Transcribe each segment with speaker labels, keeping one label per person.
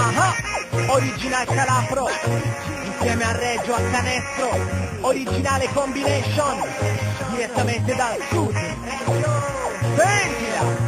Speaker 1: Original Calafro insieme a Reggio a Canestro, originale combination direttamente dal sud. Sentila!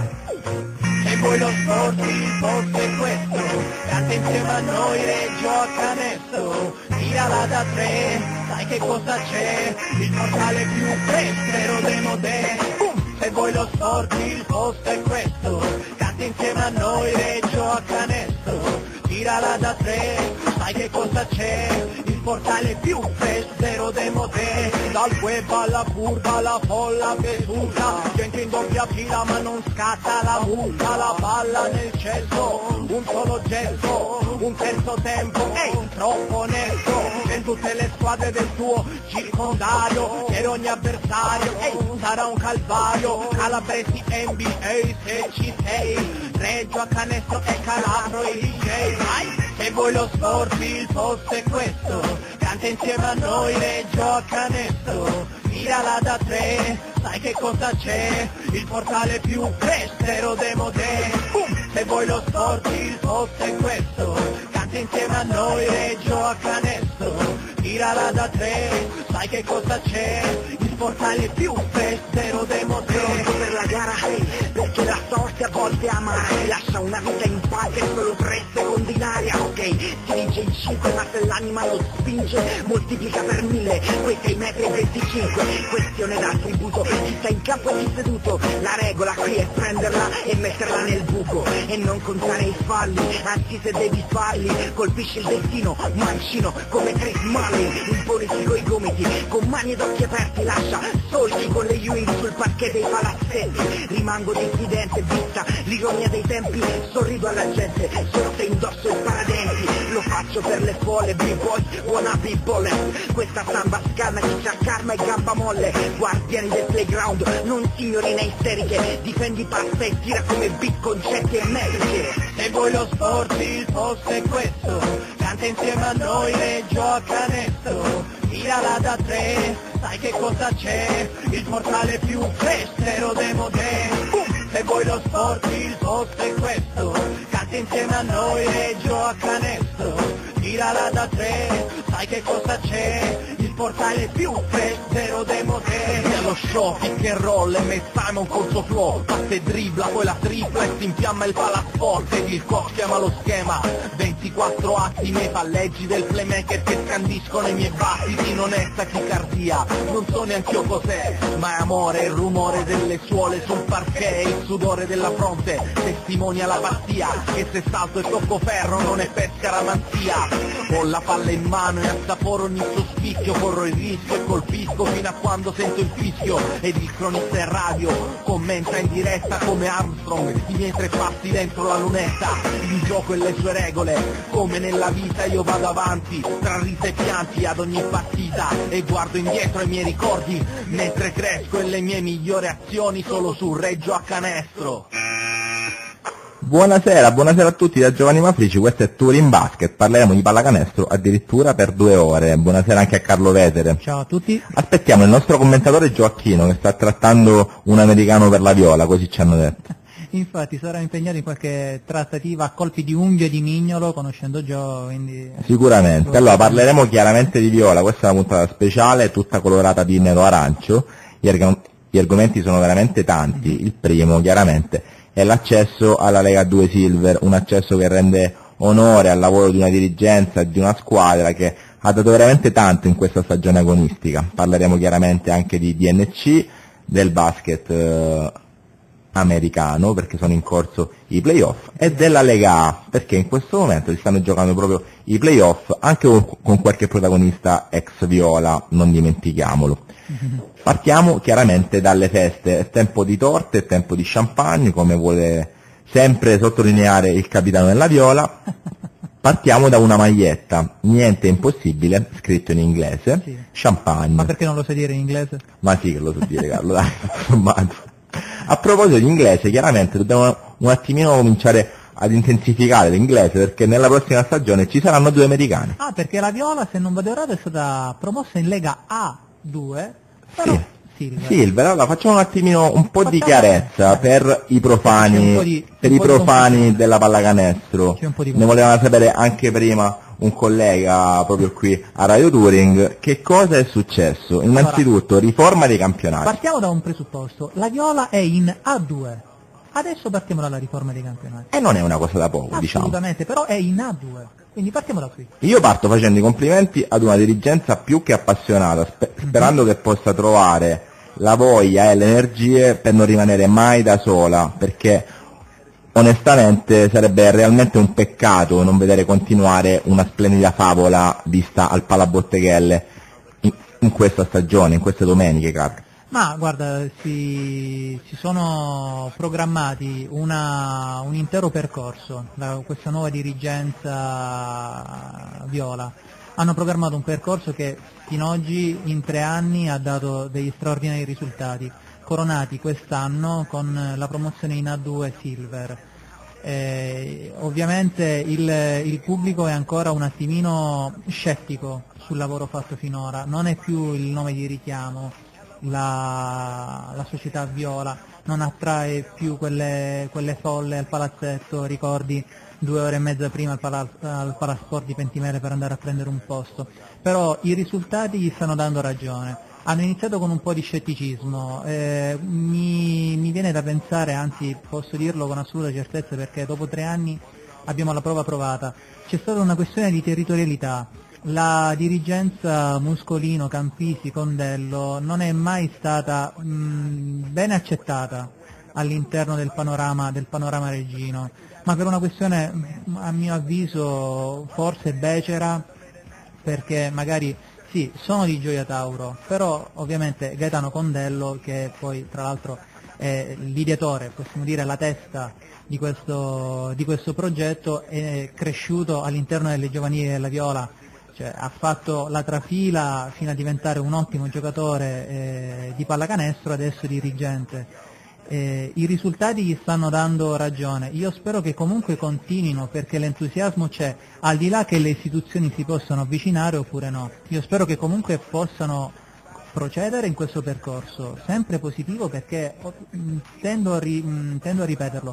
Speaker 1: Se vuoi lo sport il posto è questo, canta insieme a noi Reggio a Canestro, tirala da tre, sai che cosa c'è, il portale più fresco de modè. Se vuoi lo sport il posto è questo, canta insieme a noi Reggio a Canestro, tirala da tre, sai che cosa c'è, il portale più fresco de modè. Dal web alla curva, la folla che susa, gente in doppia fila ma non scatta la multa, la palla nel cesso, un solo gesto, un terzo tempo, ehi, troppo onesto, in tutte le squadre del tuo circondario, per ogni avversario, ehi, sarà un calvario, Calabresi NBA se ci sei, Reggio a Canestro e Calabro i DJ, vai! Se vuoi lo sport il posto è questo, canta insieme a noi Reggio a Canestro, tirala da tre, sai che cosa c'è, il portale più fresco de modè. Se vuoi lo sport il posto è questo, canta insieme a noi Reggio a Canestro, tirala da tre, sai che cosa c'è, il portale più fresco de modè.
Speaker 2: Pronto per la gara, perché la sorte a volte ama, lascia una vita in pace solo 3 secondi in aria, ok, si vince in 5 ma se l'anima lo spinge, moltiplica per 1000, quei 6 metri e 25, questione d'attributo, chi sta in campo e chi seduto, la regola qui è prenderla e metterla nel buco, e non contare i falli, anzi se devi farli, colpisci il destino, mancino come Chris Mullin, imponiti coi gomiti, con mani ed occhi aperti, lascia solchi con le Ewing sul parquet dei palazzetti, rimango diffidente vista l'ironia dei tempi, sorrido alla gente solo se indosso il paradenti, lo faccio per le folle b-boys, wanna be bullet, questa samba scanna chi c'ha karma e gamba molle, guardiani del playground, non signorine isteriche, difendi pasta e tira come big concetti e metriche.
Speaker 1: Se vuoi lo sport il posto è questo, canta insieme a noi Reggio a Canestro, tirala da tre, sai che cosa c'è, il portale più fresco de modè. Se vuoi lo sport il posto è questo, canta insieme a noi Reggio a Canestro, tirala da tre, sai che cosa c'è, il portale più fresco de modè.
Speaker 3: Nello show, pick and roll, M. Simon col suo flow, parte dribbla, poi la tripla e si infiamma il palasport ed il coach chiama lo schema, 24 atti nei palleggi del playmaker che scandiscono i miei battiti, non è tachicardia, non so neanche io cos'è, ma è amore, il rumore delle suole sul parquet, il sudore della fronte, testimonia la pazzia, che se salto e tocco ferro non è pescaramanzia, ho la palla in mano e assaporo ogni sospicchio, corro il rischio e colpisco fino a quando sento il fischio, ed il cronista in radio commenta in diretta come Armstrong i miei 3 passi dentro la lunetta, il gioco e le sue regole, come nella vita io vado avanti, tra risa e pianti ad ogni partita, e guardo indietro ai miei ricordi, mentre cresco e le mie migliori azioni solo su Reggio a Canestro.
Speaker 4: Buonasera, buonasera a tutti da Giovanni Mafrici, questo è Touring Basket, parleremo di pallacanestro addirittura per 2 ore, buonasera anche a Carlo Vetere.
Speaker 5: Ciao a tutti.
Speaker 4: Aspettiamo il nostro commentatore Gioacchino che sta trattando un americano per la viola, così ci hanno detto.
Speaker 5: Infatti sarà impegnato in qualche trattativa a colpi di unghie e di mignolo, conoscendo Gio, quindi...
Speaker 4: Sicuramente, allora parleremo chiaramente di viola, questa è una puntata speciale, tutta colorata di nero-arancio, gli argomenti sono veramente tanti, il primo chiaramente è l'accesso alla Lega 2 Silver, un accesso che rende onore al lavoro di una dirigenza, di una squadra che ha dato veramente tanto in questa stagione agonistica. Parleremo chiaramente anche di DNC, del basket americano, perché sono in corso i playoff, e della Lega A, perché in questo momento si stanno giocando proprio i playoff, anche con qualche protagonista ex Viola, non dimentichiamolo. Partiamo chiaramente dalle feste, è tempo di torte, è tempo di champagne, come vuole sempre sottolineare il capitano della Viola. Partiamo da una maglietta, niente impossibile, scritto in inglese,
Speaker 5: Sì.
Speaker 4: champagne.
Speaker 5: Ma perché non lo sai dire in inglese?
Speaker 4: Ma sì che lo so dire, Carlo, dai, insomma. A proposito di inglese, chiaramente dobbiamo un attimino cominciare ad intensificare l'inglese, perché nella prossima stagione ci saranno 2 americani.
Speaker 5: Ah, perché la Viola, se non vado errato, è stata promossa in Lega A2, però
Speaker 4: Sì.
Speaker 5: Silver.
Speaker 4: Silver, allora facciamo un attimino un po' di
Speaker 5: Facciamo-
Speaker 4: chiarezza per i
Speaker 5: C'è un
Speaker 4: profani,
Speaker 5: po' di-
Speaker 4: per
Speaker 5: un
Speaker 4: i
Speaker 5: po' di
Speaker 4: profani
Speaker 5: confusione.
Speaker 4: della pallacanestro.
Speaker 5: C'è un po' di
Speaker 4: Ne volevano sapere anche prima un collega proprio qui a Radio Touring. Che cosa è successo? Innanzitutto, riforma dei campionati.
Speaker 5: Partiamo da un presupposto, la Viola è in A2, adesso partiamo dalla riforma dei campionati.
Speaker 4: E non è una cosa da poco, diciamo.
Speaker 5: Assolutamente, però è in A2, quindi partiamo da qui.
Speaker 4: Io parto facendo i complimenti ad una dirigenza più che appassionata, sperando che possa trovare la voglia e le energie per non rimanere mai da sola, perché onestamente sarebbe realmente un peccato non vedere continuare una splendida favola vista al Palabotteghelle in questa stagione, in queste domeniche, Car.
Speaker 5: Ma guarda, si sono programmati un intero percorso da questa nuova dirigenza viola. Hanno programmato un percorso che fino ad oggi in 3 anni ha dato degli straordinari risultati, coronati quest'anno con la promozione in A2 Silver. Ovviamente il pubblico è ancora un attimino scettico sul lavoro fatto finora, non è più il nome di richiamo, la società viola non attrae più quelle folle al palazzetto, ricordi 2 ore e mezza prima al Palasport di Pentimere per andare a prendere un posto, però i risultati gli stanno dando ragione. Hanno iniziato con un po' di scetticismo, mi viene da pensare, anzi posso dirlo con assoluta certezza perché dopo 3 anni abbiamo la prova provata, c'è stata una questione di territorialità. La dirigenza Muscolino, Campisi, Condello non è mai stata bene accettata all'interno del panorama reggino, ma per una questione a mio avviso forse becera, perché magari sì, sono di Gioia Tauro, però ovviamente Gaetano Condello, che poi tra l'altro è l'ideatore, possiamo dire la testa di questo progetto, è cresciuto all'interno delle giovanili della Viola, cioè ha fatto la trafila fino a diventare un ottimo giocatore di pallacanestro, adesso dirigente. I risultati gli stanno dando ragione, io spero che comunque continuino perché l'entusiasmo c'è, al di là che le istituzioni si possano avvicinare oppure no, io spero che comunque possano procedere in questo percorso, sempre positivo perché tendo a ripeterlo,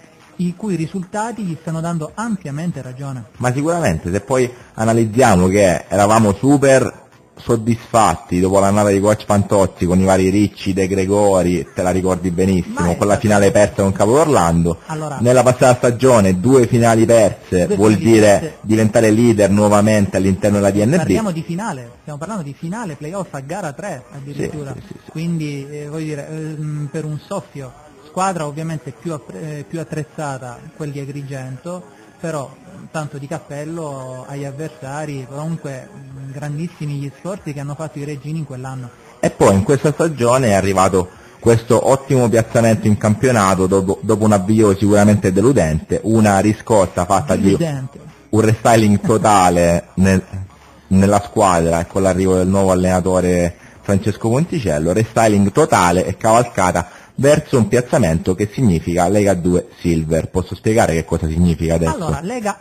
Speaker 5: i cui risultati gli stanno dando ampiamente ragione.
Speaker 4: Ma sicuramente, se poi analizziamo che eravamo super soddisfatti dopo l'annata di coach Fantozzi con i vari Ricci, De Gregori, te la ricordi benissimo, con la finale persa con Capo Orlando.
Speaker 5: Allora,
Speaker 4: nella passata stagione 2 finali perse, vuol dire diventare leader nuovamente all'interno della DNB.
Speaker 5: Parliamo di finale, stiamo parlando di finale, playoff a gara 3 addirittura,
Speaker 4: Sì.
Speaker 5: quindi voglio dire, per un soffio, squadra ovviamente più attrezzata, quel di Agrigento, però tanto di cappello agli avversari, comunque grandissimi gli sforzi che hanno fatto i reggini in quell'anno.
Speaker 4: E poi in questa stagione è arrivato questo ottimo piazzamento in campionato dopo un avvio sicuramente deludente, una riscossa fatta di un restyling totale nella squadra e con l'arrivo del nuovo allenatore Francesco Ponticello, restyling totale e cavalcata verso un piazzamento che significa Lega 2 Silver. Posso spiegare che cosa significa adesso?
Speaker 5: Allora, Lega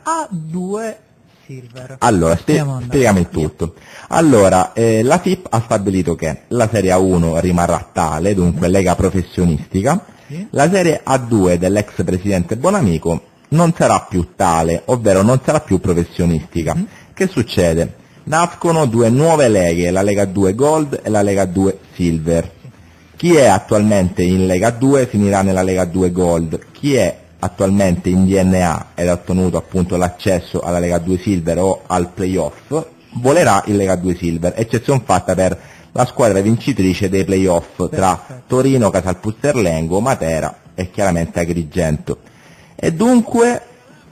Speaker 5: A2 Silver.
Speaker 4: Allora, spiegami il tutto. Allora, la FIP ha stabilito che la Serie A1 rimarrà tale, dunque Lega professionistica,
Speaker 5: Sì.
Speaker 4: la Serie A2 dell'ex presidente Bonamico non sarà più tale, ovvero non sarà più professionistica. Che succede? Nascono 2 nuove leghe, la Lega 2 Gold e la Lega 2 Silver. Chi è attualmente in Lega 2 finirà nella Lega 2 Gold, chi è attualmente in DNA ed ha ottenuto appunto l'accesso alla Lega 2 Silver o al playoff, volerà in Lega 2 Silver, eccezione fatta per la squadra vincitrice dei playoff tra Torino, Casalpusterlengo, Matera e chiaramente Agrigento. E dunque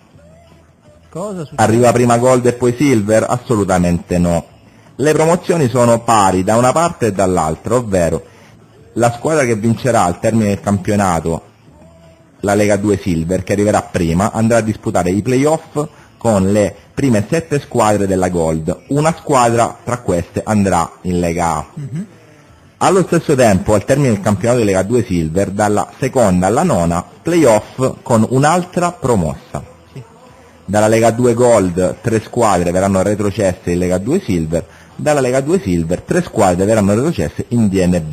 Speaker 5: Cosa succede?
Speaker 4: arriva prima Gold e poi Silver? Assolutamente no. Le promozioni sono pari da una parte e dall'altra, ovvero la squadra che vincerà al termine del campionato la Lega 2 Silver, che arriverà prima, andrà a disputare i playoff con le prime 7 squadre della Gold. Una squadra tra queste andrà in Lega A. Allo stesso tempo, al termine del campionato di Lega 2 Silver, dalla seconda alla nona, playoff con un'altra promossa. Dalla Lega 2 Gold 3 squadre verranno retrocesse in Lega 2 Silver, dalla Lega 2 Silver 3 squadre verranno retrocesse in DNB.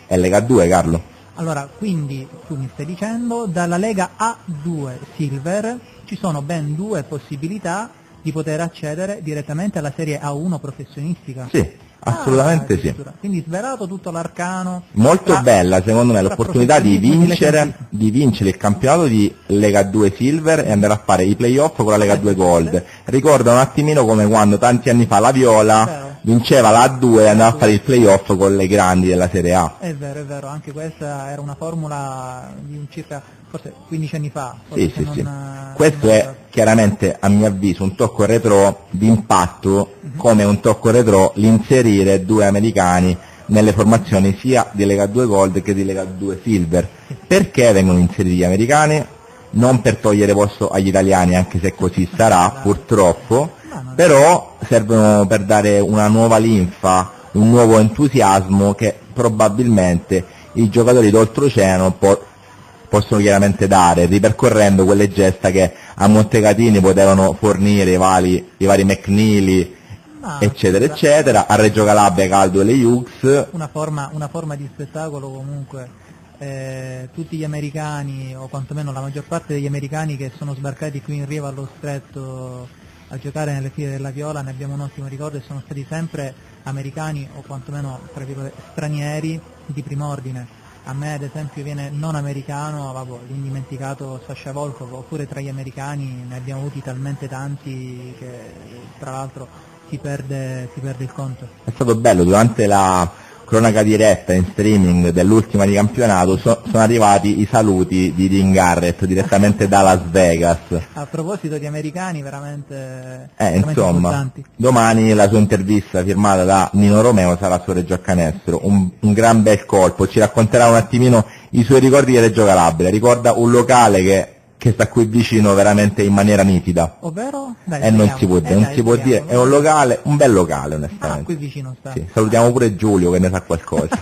Speaker 4: e Lega 2, Carlo.
Speaker 5: Allora, quindi tu mi stai dicendo, dalla Lega A2 Silver ci sono ben 2 possibilità di poter accedere direttamente alla Serie A1 professionistica.
Speaker 4: Sì, assolutamente sì.
Speaker 5: Addirittura. Quindi svelato tutto l'arcano.
Speaker 4: Molto bella, secondo me,
Speaker 5: tra
Speaker 4: l'opportunità di
Speaker 5: professionismo e
Speaker 4: vincere il campionato di Lega 2 Silver e andare a fare i playoff con la Lega 2 Gold. Ricorda un attimino come quando tanti anni fa la Viola
Speaker 5: Vero.
Speaker 4: vinceva la A2 e andava a fare il playoff con le grandi della Serie A.
Speaker 5: È vero, anche questa era una formula di un circa, forse 15 anni fa. Forse
Speaker 4: Sì,
Speaker 5: se
Speaker 4: sì.
Speaker 5: non-
Speaker 4: Questo
Speaker 5: non
Speaker 4: è
Speaker 5: ricordo.
Speaker 4: chiaramente, a mio avviso, un tocco retro d'impatto, come un tocco retro l'inserire 2 americani nelle formazioni sia di Lega 2 Gold che di Lega 2 Silver. Perché vengono inseriti gli americani? Non per togliere posto agli italiani, anche se così sarà, purtroppo, però servono per dare una nuova linfa, un nuovo entusiasmo che probabilmente i giocatori d'oltreoceano possono chiaramente dare, ripercorrendo quelle gesta che a Montecatini potevano fornire i vari McNeely, eccetera eccetera, a Reggio Calabria Caldo e le Hughes.
Speaker 5: Una forma di spettacolo comunque. Tutti gli americani, o quantomeno la maggior parte degli americani che sono sbarcati qui in riva allo stretto a giocare nelle file della Viola, ne abbiamo un ottimo ricordo, e sono stati sempre americani o quantomeno tra virgolette, stranieri di prim'ordine. A me ad esempio viene non americano, l'indimenticato Sasha Volkov, oppure tra gli americani ne abbiamo avuti talmente tanti che tra l'altro si perde il conto.
Speaker 4: È stato bello, durante la cronaca diretta in streaming dell'ultima di campionato sono arrivati i saluti di Dean Garrett direttamente da Las Vegas.
Speaker 5: A proposito di americani veramente
Speaker 4: Insomma,
Speaker 5: importanti.
Speaker 4: domani la sua intervista firmata da Nino Romeo sarà su Reggio a Canestro, un gran bel colpo, ci racconterà un attimino i suoi ricordi di Reggio Calabria, ricorda un locale che sta qui vicino veramente in maniera nitida.
Speaker 5: Ovvero? Dai,
Speaker 4: E non
Speaker 5: speriamo.
Speaker 4: si può dire, non si può dire, è un locale, un bel locale onestamente.
Speaker 5: Qui vicino sta.
Speaker 4: Sì, salutiamo pure Giulio che ne sa qualcosa.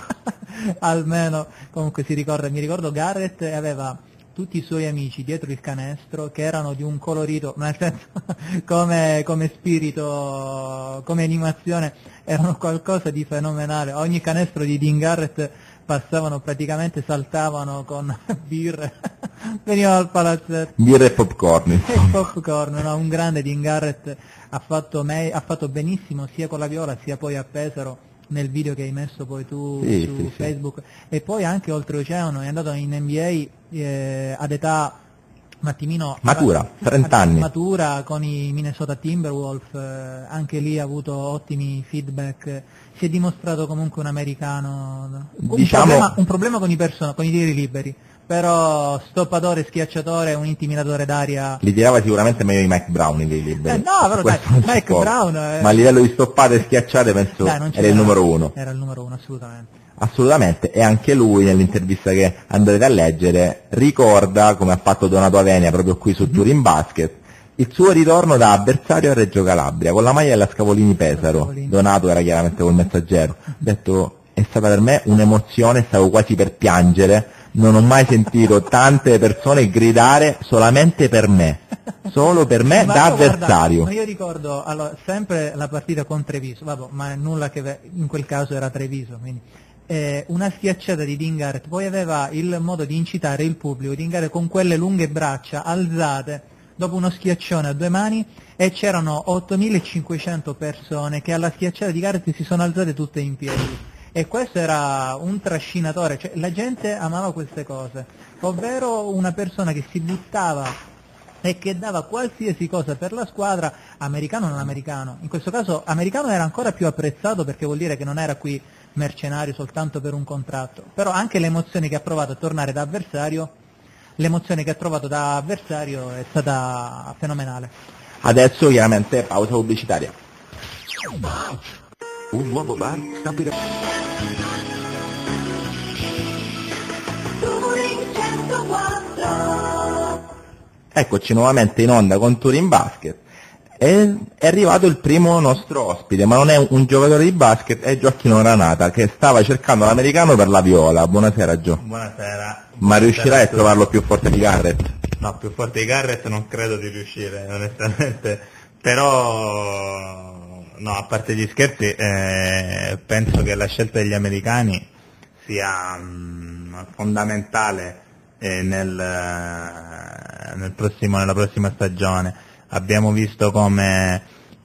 Speaker 5: Almeno, comunque mi ricordo Garrett aveva tutti i suoi amici dietro il canestro che erano di un colorito, nel senso come spirito, come animazione, erano qualcosa di fenomenale. Ogni canestro di Dean Garrett passavano praticamente, saltavano con birre, venivano al palazzetto.
Speaker 4: Birra e popcorn.
Speaker 5: E popcorn, no? Un grande Dean Garrett, ha fatto benissimo sia con la Viola sia poi a Pesaro, nel video che hai messo poi tu su Facebook, e poi anche oltreoceano, è andato in NBA ad età un attimino
Speaker 4: matura, 30 anni.
Speaker 5: Matura con i Minnesota Timberwolves, anche lì ha avuto ottimi feedback, si è dimostrato comunque un americano, un problema con i tiri liberi, però stoppatore, schiacciatore, un intimidatore d'aria.
Speaker 4: Li tirava sicuramente meglio di Mike Brown in liberi.
Speaker 5: No, però dai, Mike Brown
Speaker 4: ma a livello di stoppate e schiacciate penso era il numero uno.
Speaker 5: Era il numero uno, assolutamente.
Speaker 4: Assolutamente, e anche lui nell'intervista che andrete a leggere ricorda, come ha fatto Donato Avenia proprio qui su Touring Basket, il suo ritorno da avversario a Reggio Calabria con la maglia della Scavolini Pesaro. Donato era chiaramente col Messaggero, ha detto: è stata per me un'emozione, stavo quasi per piangere, non ho mai sentito tante persone gridare solamente per me, solo per me da avversario.
Speaker 5: Guarda, io ricordo sempre la partita con Treviso, ma nulla che in quel caso era Treviso, quindi una schiacciata di Dean Garrett, poi aveva il modo di incitare il pubblico, Dean Garrett con quelle lunghe braccia alzate dopo uno schiaccione a 2 mani, e c'erano 8.500 persone che alla schiacciata di Garrett si sono alzate tutte in piedi, e questo era un trascinatore, cioè la gente amava queste cose, ovvero una persona che si buttava e che dava qualsiasi cosa per la squadra, americano o non americano. In questo caso americano era ancora più apprezzato, perché vuol dire che non era qui mercenario soltanto per un contratto, però anche le emozioni che ha provato a tornare da avversario, l'emozione che ha trovato da avversario è stata fenomenale.
Speaker 4: Adesso chiaramente pausa pubblicitaria.
Speaker 6: Un nuovo bar sta per...
Speaker 4: Eccoci nuovamente in onda con Touring Basket. È arrivato il primo nostro ospite, ma non è un giocatore di basket, è Gioacchino Granata, che stava cercando l'americano per la Viola. Buonasera Gio.
Speaker 7: Buonasera.
Speaker 4: Ma riuscirai a trovarlo più forte di Garrett?
Speaker 7: No, più forte di Garrett non credo di riuscire, onestamente. Però, no, a parte gli scherzi, penso che la scelta degli americani sia fondamentale nella prossima stagione. Abbiamo visto come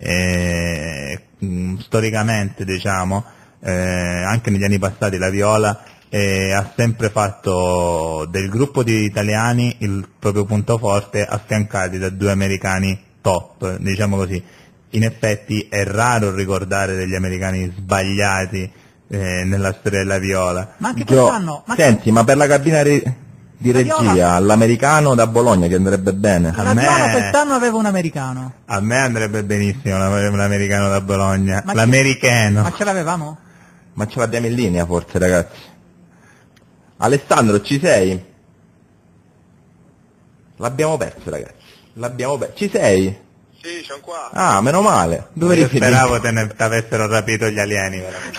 Speaker 7: storicamente, diciamo, anche negli anni passati la Viola ha sempre fatto del gruppo di italiani il proprio punto forte, affiancati da 2 americani top, diciamo così. In effetti è raro ricordare degli americani sbagliati nella storia della Viola.
Speaker 5: Ma anche quest'anno...
Speaker 4: Senti, ma per la cabina di regia, l'americano da Bologna ti andrebbe bene?
Speaker 5: La Viola quest'anno aveva un americano.
Speaker 7: A me andrebbe benissimo l'americano da Bologna.
Speaker 5: Ma
Speaker 7: l'americano.
Speaker 5: Ma ce l'avevamo?
Speaker 4: Ma ce l'abbiamo in linea forse, ragazzi. Alessandro, ci sei? L'abbiamo perso, ragazzi. L'abbiamo perso. Ci sei?
Speaker 6: Sì, sono qua.
Speaker 4: Ah, meno male. Dove
Speaker 7: Io
Speaker 4: eri finito?
Speaker 7: speravo te avessero rapito gli alieni, veramente.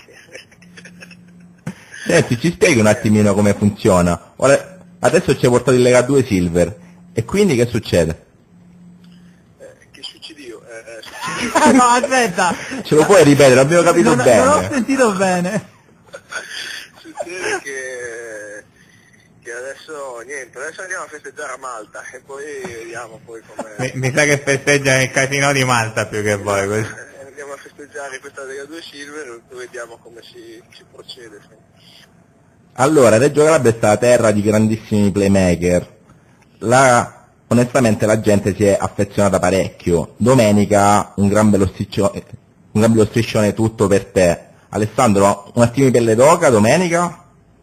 Speaker 4: Senti, ci spieghi un attimino come funziona. Ora, adesso ci hai portato il Lega 2 Silver. E quindi che succede?
Speaker 6: Che succede io?
Speaker 5: No, aspetta.
Speaker 4: Ce lo puoi ripetere? L'abbiamo capito bene.
Speaker 5: Non ho sentito bene.
Speaker 6: Succede che adesso niente, adesso andiamo a festeggiare a Malta e poi vediamo poi come...
Speaker 7: Mi sa che festeggia il casino di Malta più che voi.
Speaker 6: Andiamo a festeggiare questa Lega 2 Silver e poi vediamo come si procede. Sì.
Speaker 4: Allora, Reggio Calabria è stata terra di grandissimi playmaker. Onestamente la gente si è affezionata parecchio. Domenica un gran bello striscione tutto per te. Alessandro, un attimo di pelle d'oca domenica?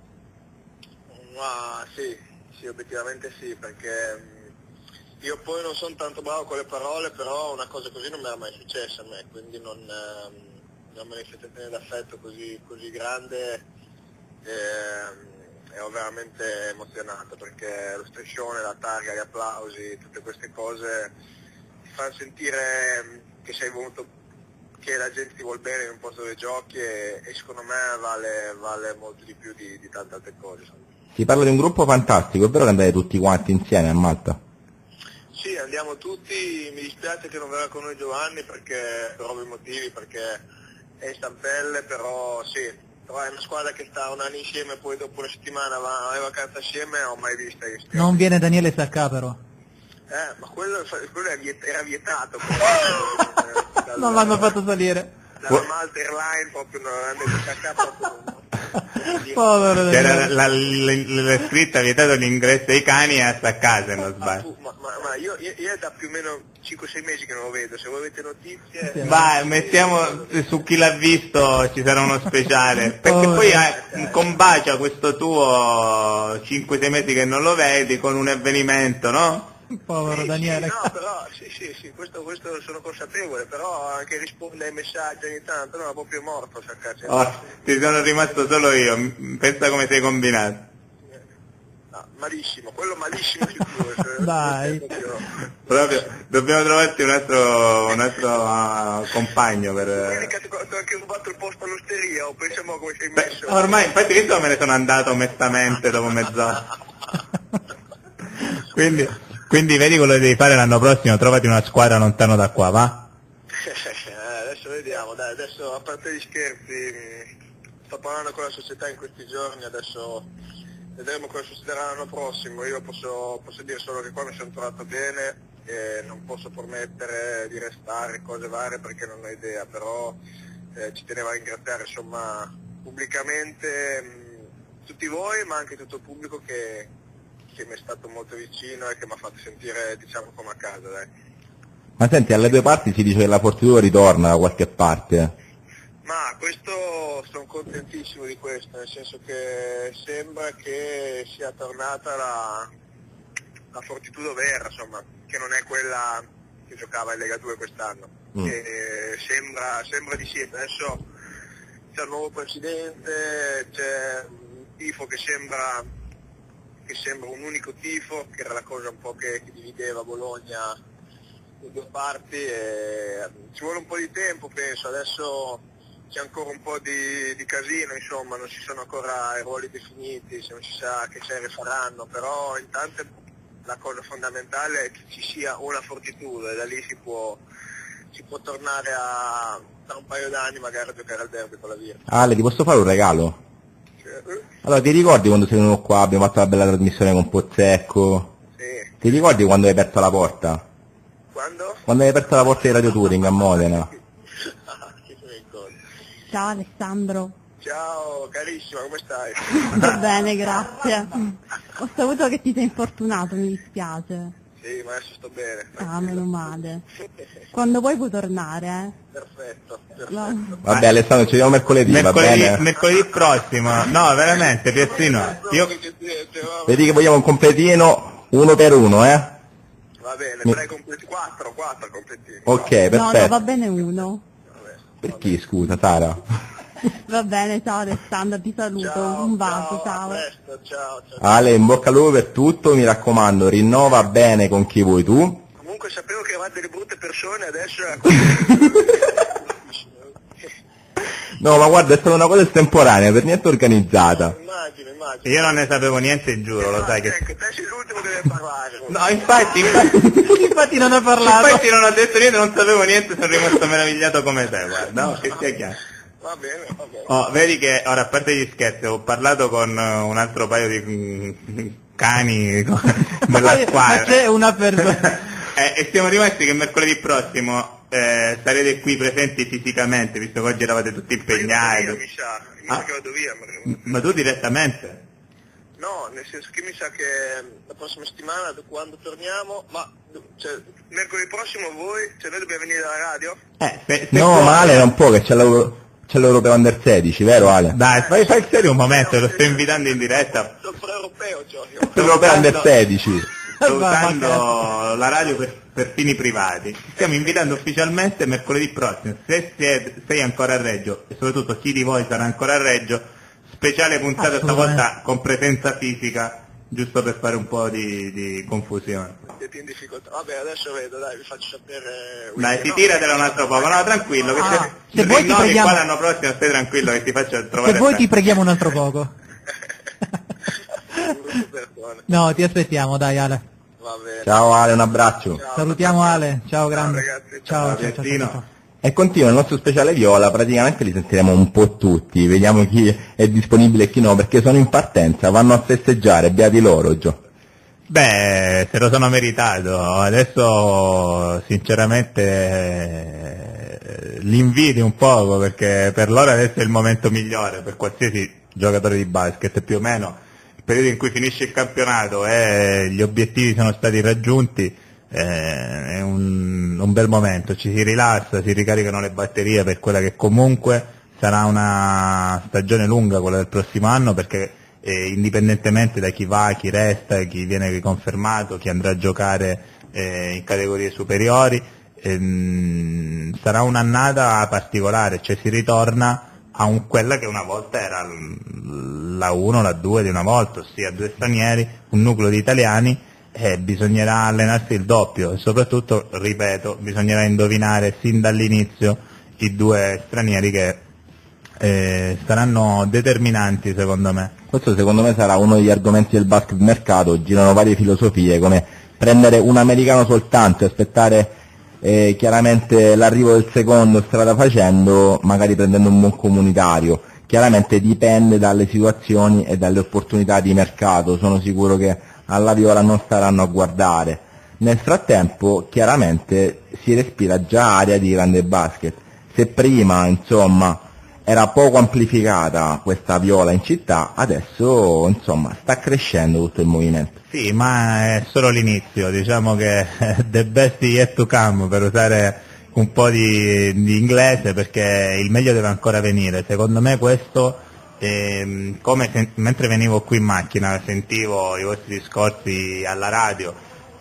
Speaker 6: Ma sì, obiettivamente sì, perché io poi non sono tanto bravo con le parole, però una cosa così non mi era mai successa a me, quindi una manifestazione d'affetto così grande ero veramente emozionato, perché lo striscione, la targa, gli applausi, tutte queste cose ti fanno sentire che sei venuto, che la gente ti vuol bene in un posto dove giochi e secondo me vale molto di più di tante altre cose.
Speaker 4: Si parla di un gruppo fantastico, è vero che andate tutti quanti insieme a Malta?
Speaker 6: Sì, andiamo tutti, mi dispiace che non verrà con noi Giovanni per ovvi motivi, perché è in stampelle, però sì. Però è una squadra che sta un anno insieme, poi dopo una settimana va in vacanza assieme, non ho mai vista.
Speaker 5: Non viene Daniele Sacca però.
Speaker 6: Ma quello era vietato.
Speaker 5: Non l'hanno fatto salire.
Speaker 6: Dalla Malta Airline proprio non hanno detto Sacca proprio.
Speaker 5: Povero
Speaker 7: C'era
Speaker 5: Daniele.
Speaker 7: la scritta vietato l'ingresso ai cani e a sta casa, se non sbaglio.
Speaker 6: Ma io è da più o meno 5-6 mesi che non lo vedo, se voi avete notizie...
Speaker 7: Vai, mettiamo su chi l'ha visto, ci sarà uno speciale, perché poi combacia questo tuo 5-6 mesi che non lo vedi con un avvenimento, no?
Speaker 5: Povero Daniele.
Speaker 6: Sì, no, però sì, questo sono consapevole, però anche risponde ai messaggi ogni tanto, no, proprio morto, Sacca.
Speaker 7: Ti sono rimasto solo io, pensa come sei combinato.
Speaker 6: No, malissimo, quello malissimo sicuro.
Speaker 5: Dai.
Speaker 7: Proprio, dobbiamo trovarti un altro compagno per...
Speaker 6: Ti ho anche rubato il posto all'osteria, o pensiamo come sei messo.
Speaker 7: Ormai, infatti visto me ne sono andato onestamente dopo mezz'ora. Quindi vedi quello che devi fare l'anno prossimo, trovati una squadra lontano da qua, va?
Speaker 6: Adesso vediamo, dai, adesso a parte gli scherzi, sto parlando con la società in questi giorni, adesso vedremo cosa succederà l'anno prossimo. Io posso dire solo che qua mi sono trovato bene e non posso promettere di restare, cose varie, perché non ho idea, però ci tenevo a ringraziare insomma pubblicamente tutti voi, ma anche tutto il pubblico che mi è stato molto vicino e che mi ha fatto sentire, diciamo, come a casa, dai.
Speaker 4: Ma senti, alle due parti si dice che la Fortitudo ritorna da qualche parte.
Speaker 6: Ma questo sono contentissimo di questo, nel senso che sembra che sia tornata la Fortitudo vera, insomma, che non è quella che giocava in Lega 2 quest'anno. E sembra di sì. Adesso c'è il nuovo presidente, c'è un tifo che sembra un unico tifo, che era la cosa un po' che divideva Bologna le due parti, e ci vuole un po' di tempo, penso. Adesso c'è ancora un po' di casino, insomma, non ci sono ancora i ruoli definiti, non si sa che serie faranno, però intanto la cosa fondamentale è che ci sia una Fortitudo e da lì si può tornare tra un paio d'anni magari a giocare al derby con la Virtus.
Speaker 4: Ale, ti posso fare un regalo?
Speaker 6: Sì.
Speaker 4: Allora, ti ricordi quando sei venuto qua, abbiamo fatto la bella trasmissione con Pozzecco?
Speaker 6: Sì.
Speaker 4: Ti ricordi quando hai aperto la porta?
Speaker 6: Quando?
Speaker 4: Quando hai aperto la porta di Radio Touring a Modena?
Speaker 6: Ah, che se ne ricordi.
Speaker 8: Ciao Alessandro.
Speaker 6: Ciao carissima, come stai?
Speaker 8: Tutto bene, grazie. Ho saputo che ti sei infortunato, mi dispiace.
Speaker 6: Sì, ma adesso sto bene.
Speaker 8: Ah, meno male. Quando vuoi puoi tornare,
Speaker 6: Perfetto, perfetto.
Speaker 8: No.
Speaker 4: Vabbè Alessandro, ci vediamo mercoledì, va bene?
Speaker 7: mercoledì prossimo, no veramente Piazzino, io
Speaker 4: Vedi che vogliamo un completino, 1 per 1, eh?
Speaker 6: Va bene, 3 completi, 4 completini.
Speaker 4: Ok,
Speaker 8: No,
Speaker 4: perfetto.
Speaker 8: va bene uno.
Speaker 4: Per chi, scusa, Sara?
Speaker 8: Va bene, ciao Alessandro, ti saluto.
Speaker 6: Ciao,
Speaker 8: Un bacio,
Speaker 6: A
Speaker 8: ciao.
Speaker 6: presto, ciao.
Speaker 4: Ale, in bocca al lupo per tutto, mi raccomando, rinnova bene con chi vuoi tu.
Speaker 6: Comunque sapevo che eravate delle brutte persone, adesso...
Speaker 4: No, ma guarda, è stata una cosa estemporanea, per niente organizzata.
Speaker 6: Immagino.
Speaker 7: io non ne sapevo niente, giuro, lo sai che...
Speaker 6: Ecco, te sei l'ultimo che deve parlare.
Speaker 7: No, infatti
Speaker 5: Infatti non ho parlato.
Speaker 7: infatti non ho detto niente, non sapevo niente, sono rimasto meravigliato come te, guarda, no, che sia chiaro.
Speaker 6: Va bene.
Speaker 7: Oh, vedi che, ora a parte gli scherzi, ho parlato con un altro paio di cani della
Speaker 5: Ma
Speaker 7: squadra.
Speaker 5: c'è una persona.
Speaker 7: E siamo rimasti che mercoledì prossimo sarete qui presenti fisicamente, visto che oggi eravate tutti impegnati.
Speaker 6: Mi sa che vado via.
Speaker 7: Ma tu direttamente?
Speaker 6: No, nel senso che mi sa che la prossima settimana, quando torniamo, cioè, mercoledì prossimo voi, cioè noi dobbiamo venire dalla radio?
Speaker 7: Se
Speaker 4: No,
Speaker 7: puoi-
Speaker 4: ma Ale non può, che c'è l'Europeo Under 16, vero Ale?
Speaker 7: Dai, fai il serio un momento, lo sto invitando in diretta.
Speaker 6: Sono pro-europeo,
Speaker 4: L'Europeo Under 16.
Speaker 7: Sto usando la radio per fini privati. Stiamo invitando ufficialmente mercoledì prossimo. Se sei ancora a Reggio, e soprattutto chi di voi sarà ancora a Reggio, speciale puntata stavolta con presenza fisica, giusto per fare un po' di confusione.
Speaker 6: Siete in difficoltà. Vabbè, adesso vedo, dai, vi faccio sapere.
Speaker 7: Dai, ti tiratela un altro poco, no, tranquillo, che
Speaker 5: se vuoi ti
Speaker 7: rinnovi
Speaker 5: preghiamo-
Speaker 7: qua l'anno prossimo, stai tranquillo che ti faccio trovare
Speaker 5: Se vuoi
Speaker 7: te.
Speaker 5: ti preghiamo un altro poco. No, ti aspettiamo, dai Ale.
Speaker 6: Va bene.
Speaker 4: Ciao Ale, un abbraccio.
Speaker 5: Salutiamo Ale, ciao grande.
Speaker 6: ragazzi,
Speaker 5: Ciao,
Speaker 7: ciao, Piazzino.
Speaker 4: E continua il nostro speciale viola, praticamente li sentiremo un po' tutti, vediamo chi è disponibile e chi no, perché sono in partenza, vanno a festeggiare, beati loro, Gio.
Speaker 7: Beh, se lo sono meritato, adesso sinceramente li invidio un poco perché per loro adesso è il momento migliore, per qualsiasi giocatore di basket più o meno, il periodo in cui finisce il campionato e gli obiettivi sono stati raggiunti, è un bel momento, ci si rilassa, si ricaricano le batterie per quella che comunque sarà una stagione lunga, quella del prossimo anno, perché indipendentemente da chi va, chi resta, chi viene riconfermato, chi andrà a giocare in categorie superiori, sarà un'annata particolare, cioè si ritorna a quella che una volta era la 1, la 2 di una volta, ossia 2 stranieri, un nucleo di italiani, e bisognerà allenarsi il doppio e soprattutto, ripeto, bisognerà indovinare sin dall'inizio i 2 stranieri che saranno determinanti secondo me.
Speaker 4: Questo secondo me sarà uno degli argomenti del basket mercato, girano varie filosofie, come prendere un americano soltanto e aspettare chiaramente l'arrivo del secondo strada facendo, magari prendendo un buon comunitario. Chiaramente dipende dalle situazioni e dalle opportunità di mercato, sono sicuro che alla Viola non staranno a guardare. Nel frattempo chiaramente si respira già aria di grande basket. Se prima insomma era poco amplificata questa Viola in città, adesso insomma sta crescendo tutto il movimento.
Speaker 7: Sì, ma è solo l'inizio, diciamo che the best is yet to come, per usare un po' di inglese, perché il meglio deve ancora venire. Secondo me questo, mentre venivo qui in macchina, sentivo i vostri discorsi alla radio,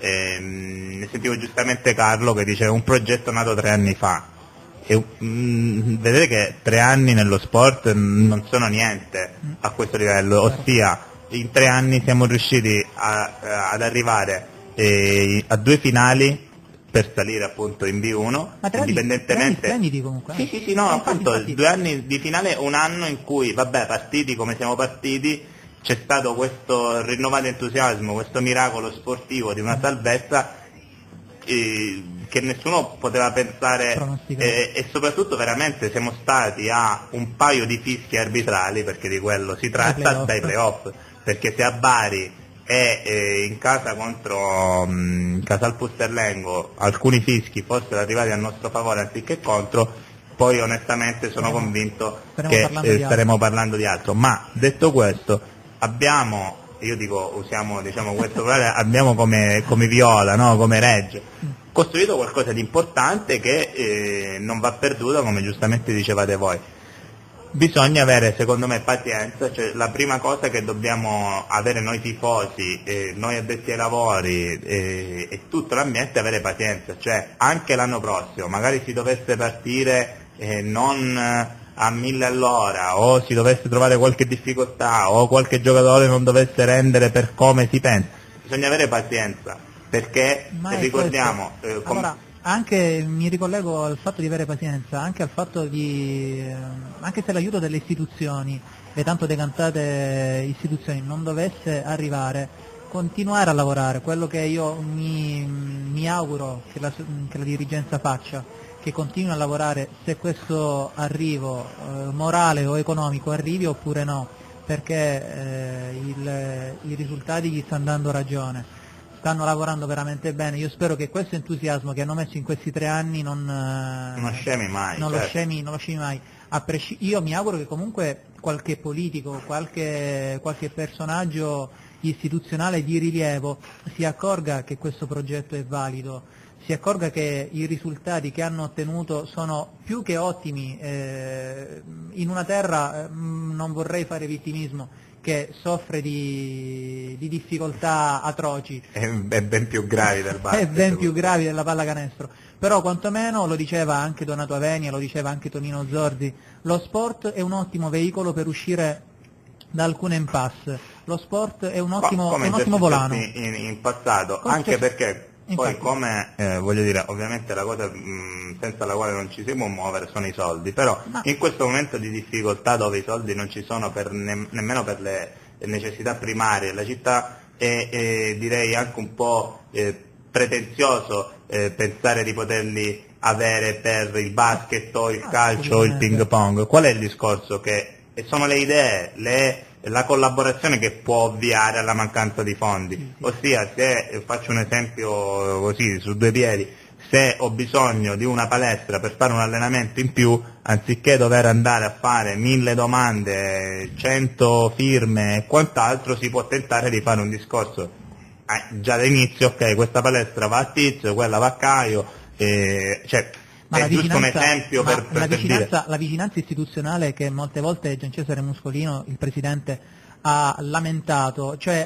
Speaker 7: ne sentivo giustamente Carlo che diceva un progetto nato 3 anni fa. E, vedete che 3 anni nello sport non sono niente a questo livello, ossia in 3 anni siamo riusciti ad arrivare a 2 finali per salire appunto in B1,
Speaker 5: Ma 3
Speaker 7: indipendentemente...
Speaker 5: anni comunque.
Speaker 7: Sì, no, appunto,
Speaker 5: infatti.
Speaker 7: 2 anni di finale, un anno in cui, vabbè, partiti come siamo partiti, c'è stato questo rinnovato entusiasmo, questo miracolo sportivo di una salvezza che nessuno poteva pensare, e soprattutto veramente siamo stati a un paio di fischi arbitrali, perché di quello si tratta, dai playoff, perché se a Bari e in casa contro Casal Pusterlengo alcuni fischi fossero arrivati a nostro favore anziché contro, poi onestamente sono convinto che staremo parlando di altro. Ma detto questo, abbiamo, io dico, usiamo questo plurale, abbiamo come Viola, no? Come Reggio, costruito qualcosa di importante che non va perduto, come giustamente dicevate voi. Bisogna avere, secondo me, pazienza, cioè la prima cosa che dobbiamo avere noi tifosi, noi addetti ai lavori e tutto l'ambiente, è avere pazienza, cioè anche l'anno prossimo magari si dovesse partire non a 1000 all'ora, o si dovesse trovare qualche difficoltà, o qualche giocatore non dovesse rendere per come si pensa, bisogna avere pazienza, perché se ricordiamo
Speaker 5: anche mi ricollego al fatto di avere pazienza, anche al fatto di, anche se l'aiuto delle istituzioni, le tanto decantate istituzioni, non dovesse arrivare, continuare a lavorare, quello che io mi auguro che la dirigenza faccia, che continui a lavorare, se questo arrivo morale o economico arrivi oppure no, perché i risultati gli stanno dando ragione. Stanno lavorando veramente bene, io spero che questo entusiasmo che hanno messo in questi 3 anni non
Speaker 7: scemi mai.
Speaker 5: Non lo scemi mai. Io mi auguro che comunque qualche politico, qualche personaggio istituzionale di rilievo si accorga che questo progetto è valido, si accorga che i risultati che hanno ottenuto sono più che ottimi, in una terra, non vorrei fare vittimismo, che soffre di difficoltà atroci.
Speaker 7: È ben più gravi del basket.
Speaker 5: È ben più gravi della pallacanestro. Però quantomeno, lo diceva anche Donato Avenia, lo diceva anche Tonino Zorzi, lo sport è un ottimo veicolo per uscire da alcune impasse. Lo sport è un ottimo volano.
Speaker 7: In passato, anche perché poi come, voglio dire, ovviamente la cosa senza la quale non ci si può muovere sono i soldi, però in questo momento di difficoltà dove i soldi non ci sono nemmeno per le necessità primarie della città, e direi anche un po' pretenzioso pensare di poterli avere per il basket o il calcio o il ping pong. Qual è il discorso? Che sono le idee, la collaborazione che può ovviare alla mancanza di fondi, ossia, se faccio un esempio così su 2 piedi, se ho bisogno di una palestra per fare un allenamento in più, anziché dover andare a fare 1000 domande, 100 firme e quant'altro, si può tentare di fare un discorso già dall'inizio, ok, questa palestra va a Tizio, quella va a Caio, cioè
Speaker 5: ma
Speaker 7: è giusto un esempio per dire.
Speaker 5: La vicinanza istituzionale che molte volte Gian Cesare Muscolino, il presidente, ha lamentato, cioè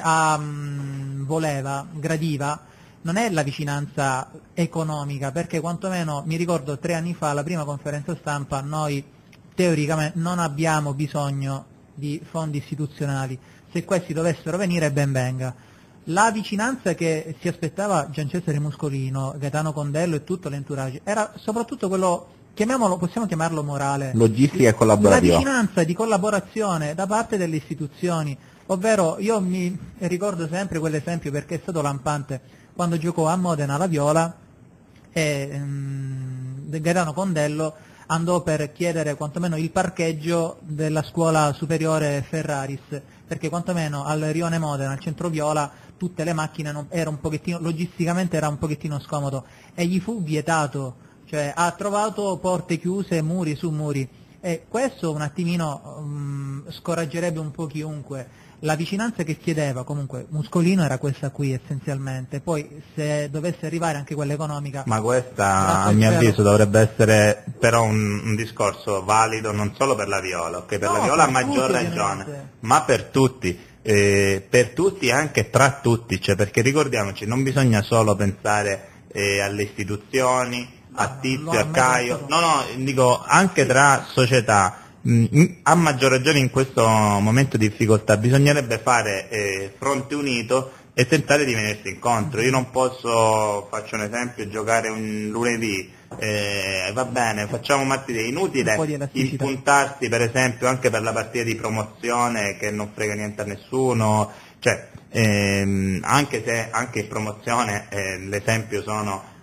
Speaker 5: gradiva, non è la vicinanza economica, perché quantomeno mi ricordo 3 anni fa, la prima conferenza stampa, noi teoricamente non abbiamo bisogno di fondi istituzionali, se questi dovessero venire ben venga. La vicinanza che si aspettava Gian Cesare Muscolino, Gaetano Condello e tutto l'entourage era soprattutto quello, possiamo chiamarlo morale,
Speaker 4: logistica e collaborativa,
Speaker 5: la vicinanza di collaborazione da parte delle istituzioni, ovvero io mi ricordo sempre quell'esempio perché è stato lampante quando giocò a Modena la Viola e Gaetano Condello andò per chiedere quantomeno il parcheggio della scuola superiore Ferraris, perché quantomeno al Rione Modena, al centro Viola, tutte le macchine era un pochettino, logisticamente era un pochettino scomodo, e gli fu vietato, cioè ha trovato porte chiuse, muri su muri, e questo un attimino scoraggerebbe un po' chiunque. La vicinanza che chiedeva comunque Muscolino era questa qui essenzialmente, poi se dovesse arrivare anche quella economica...
Speaker 7: Ma questa a mio avviso dovrebbe essere però un discorso valido non solo per la Viola, che per la Viola a maggior ragione, ma per tutti e anche tra tutti, cioè, perché ricordiamoci, non bisogna solo pensare alle istituzioni, a Tizio, a Caio, dico anche tra società. A maggior ragione in questo momento di difficoltà bisognerebbe fare fronte unito e tentare di venirsi incontro. Io non posso, faccio un esempio, giocare un lunedì, va bene, facciamo martedì, è inutile impuntarsi per esempio anche per la partita di promozione che non frega niente a nessuno, cioè anche se anche in promozione l'esempio sono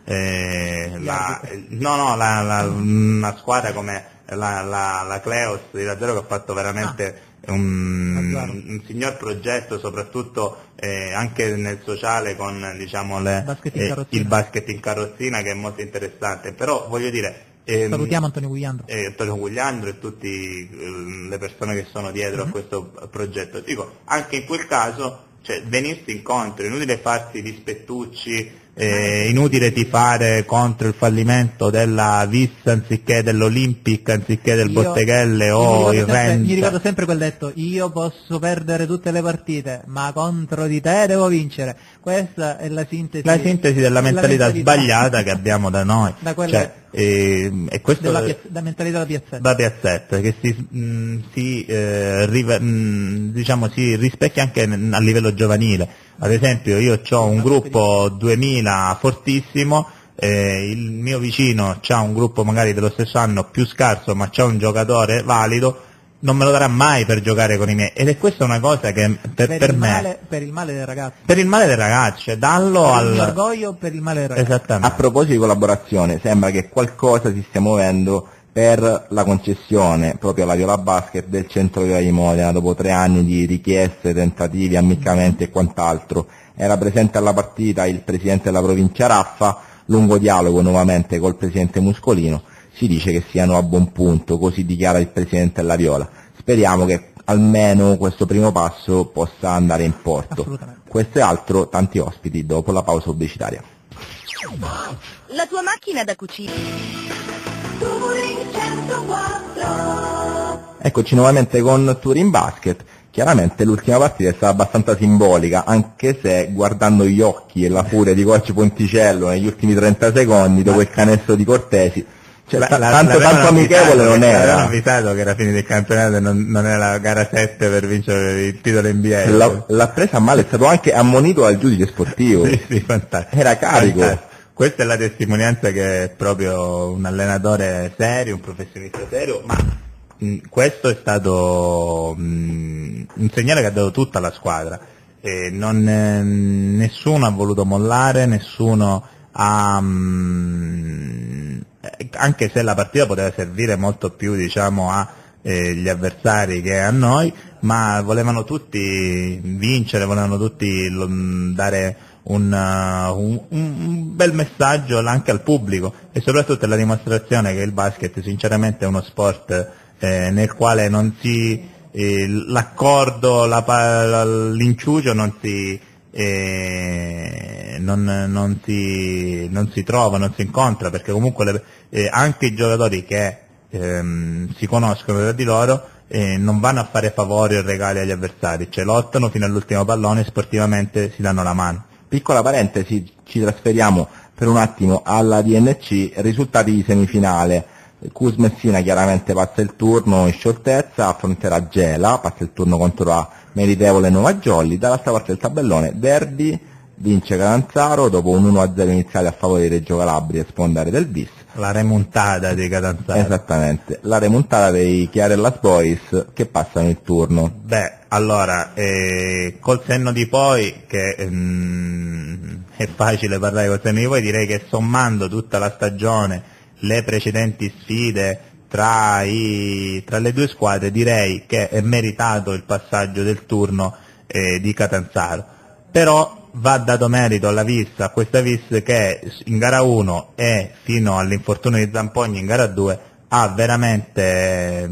Speaker 7: una squadra come la Cleos di Lazzaro, che ha fatto veramente un signor progetto, soprattutto anche nel sociale con, diciamo, il basket in carrozzina, che è molto interessante. Però voglio dire,
Speaker 5: salutiamo Antonio Gugliandro.
Speaker 7: Antonio Gugliandro e tutte le persone che sono dietro a questo progetto. Dico, anche in quel caso, cioè, venirsi incontro, inutile farsi dispettucci, inutile tifare contro il fallimento della Vis anziché dell'Olympic, anziché del Botteghelle o il Rennes.
Speaker 5: Mi ricordo sempre quel detto: io posso perdere tutte le partite, ma contro di te devo vincere. Questa è la sintesi
Speaker 7: della mentalità sbagliata che abbiamo da noi.
Speaker 5: Da quella,
Speaker 7: e questo
Speaker 5: la mentalità da piazzetta.
Speaker 7: Da piazzetta, che diciamo, si rispecchia anche a livello giovanile. Ad esempio, io ho un gruppo 2000 fortissimo, il mio vicino ha un gruppo magari dello stesso anno più scarso, ma c'ha un giocatore valido, non me lo darà mai per giocare con i miei, ed è questa una cosa che per me
Speaker 5: per il male del ragazzo,
Speaker 7: cioè dallo
Speaker 5: per l'orgoglio, per il male del ragazzo.
Speaker 7: Esattamente.
Speaker 4: A proposito di collaborazione, sembra che qualcosa si stia muovendo per la concessione proprio alla Viola Basket del centro Viola di Modena, dopo 3 anni di richieste, tentativi, ammiccamenti e quant'altro. Era presente alla partita il presidente della provincia Raffa, lungo dialogo nuovamente col presidente Muscolino, si dice che siano a buon punto, così dichiara il presidente della Viola. Speriamo che almeno questo primo passo possa andare in porto. Questo e altro, tanti ospiti dopo la pausa pubblicitaria.
Speaker 9: La tua macchina da cucina.
Speaker 4: Eccoci nuovamente con Touring Basket. Chiaramente l'ultima partita è stata abbastanza simbolica, anche se guardando gli occhi e la furia di coach Ponticello negli ultimi 30 secondi dopo il canestro di Cortesi, cioè, tanto amichevole non era.
Speaker 7: Avevano avvisato che era finito il campionato e non era la gara 7 per vincere il titolo NBA.
Speaker 4: L'ha presa male, è stato anche ammonito dal giudice sportivo.
Speaker 7: Sì, fantastico.
Speaker 4: Era carico.
Speaker 7: Fantastico. Questa è la testimonianza che è proprio un allenatore serio, un professionista serio, ma questo è stato un segnale che ha dato tutta la squadra. Nessuno ha voluto mollare, nessuno ha... anche se la partita poteva servire molto più, diciamo, agli avversari che a noi, ma volevano tutti vincere, volevano tutti dare un bel messaggio anche al pubblico, e soprattutto è la dimostrazione che il basket sinceramente è uno sport nel quale non si l'accordo, l'inciucio non si trova, non si incontra, perché comunque anche i giocatori che si conoscono tra di loro non vanno a fare favori o regali agli avversari, cioè lottano fino all'ultimo pallone e sportivamente si danno la mano.
Speaker 4: Piccola parentesi, ci trasferiamo per un attimo alla DNC, risultati di semifinale. Cus Messina chiaramente passa il turno in scioltezza, affronterà Gela, passa il turno contro la meritevole Nuova Jolly. Dall'altra parte del tabellone Derby vince Catanzaro dopo un 1-0 iniziale a favore di Reggio Calabria e Spondare del Bis.
Speaker 7: La remontata di Catanzaro.
Speaker 4: Esattamente, la remontata dei Chiarellas Boys che passano il turno.
Speaker 7: Beh, allora, col senno di poi, che è facile parlare col senno di poi, direi che sommando tutta la stagione, le precedenti sfide tra le due squadre, direi che è meritato il passaggio del turno di Catanzaro. Però va dato merito alla Vis, a questa Vis che in gara 1 e fino all'infortunio di Zampogni in gara 2 ha veramente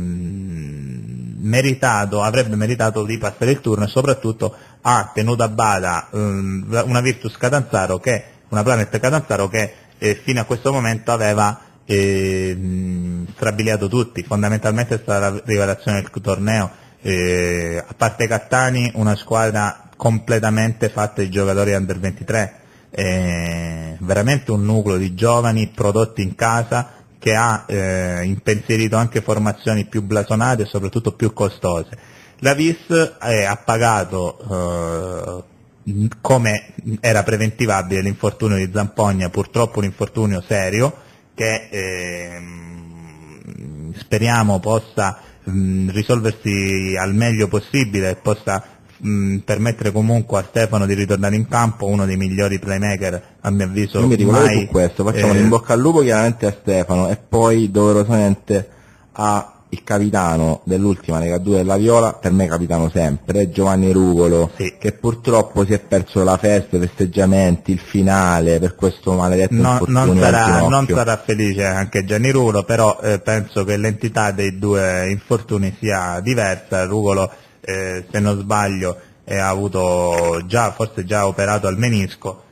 Speaker 7: avrebbe meritato di passare il turno, e soprattutto ha tenuto a bada una Virtus Catanzaro, una Planet Catanzaro che fino a questo momento aveva strabiliato tutti. Fondamentalmente è stata la rivelazione del torneo, a parte Cattani, una squadra completamente fatta di giocatori under 23, veramente un nucleo di giovani prodotti in casa che ha impensierito anche formazioni più blasonate e soprattutto più costose. La Vis ha pagato come era preventivabile l'infortunio di Zampogna, purtroppo un infortunio serio che speriamo possa risolversi al meglio possibile e possa permettere comunque a Stefano di ritornare in campo, uno dei migliori playmaker a mio avviso.
Speaker 4: Io mi ricordo su questo, facciamo in bocca al lupo chiaramente a Stefano e poi doverosamente a il capitano dell'ultima Lega 2 della Viola, per me capitano sempre, Giovanni Rugolo,
Speaker 7: sì,
Speaker 4: che purtroppo si è perso la festa, i festeggiamenti, il finale per questo maledetto infortunio
Speaker 7: non sarà felice anche Gianni Rugolo, però penso che l'entità dei due infortuni sia diversa. Rugolo se non sbaglio ha avuto forse già operato al menisco,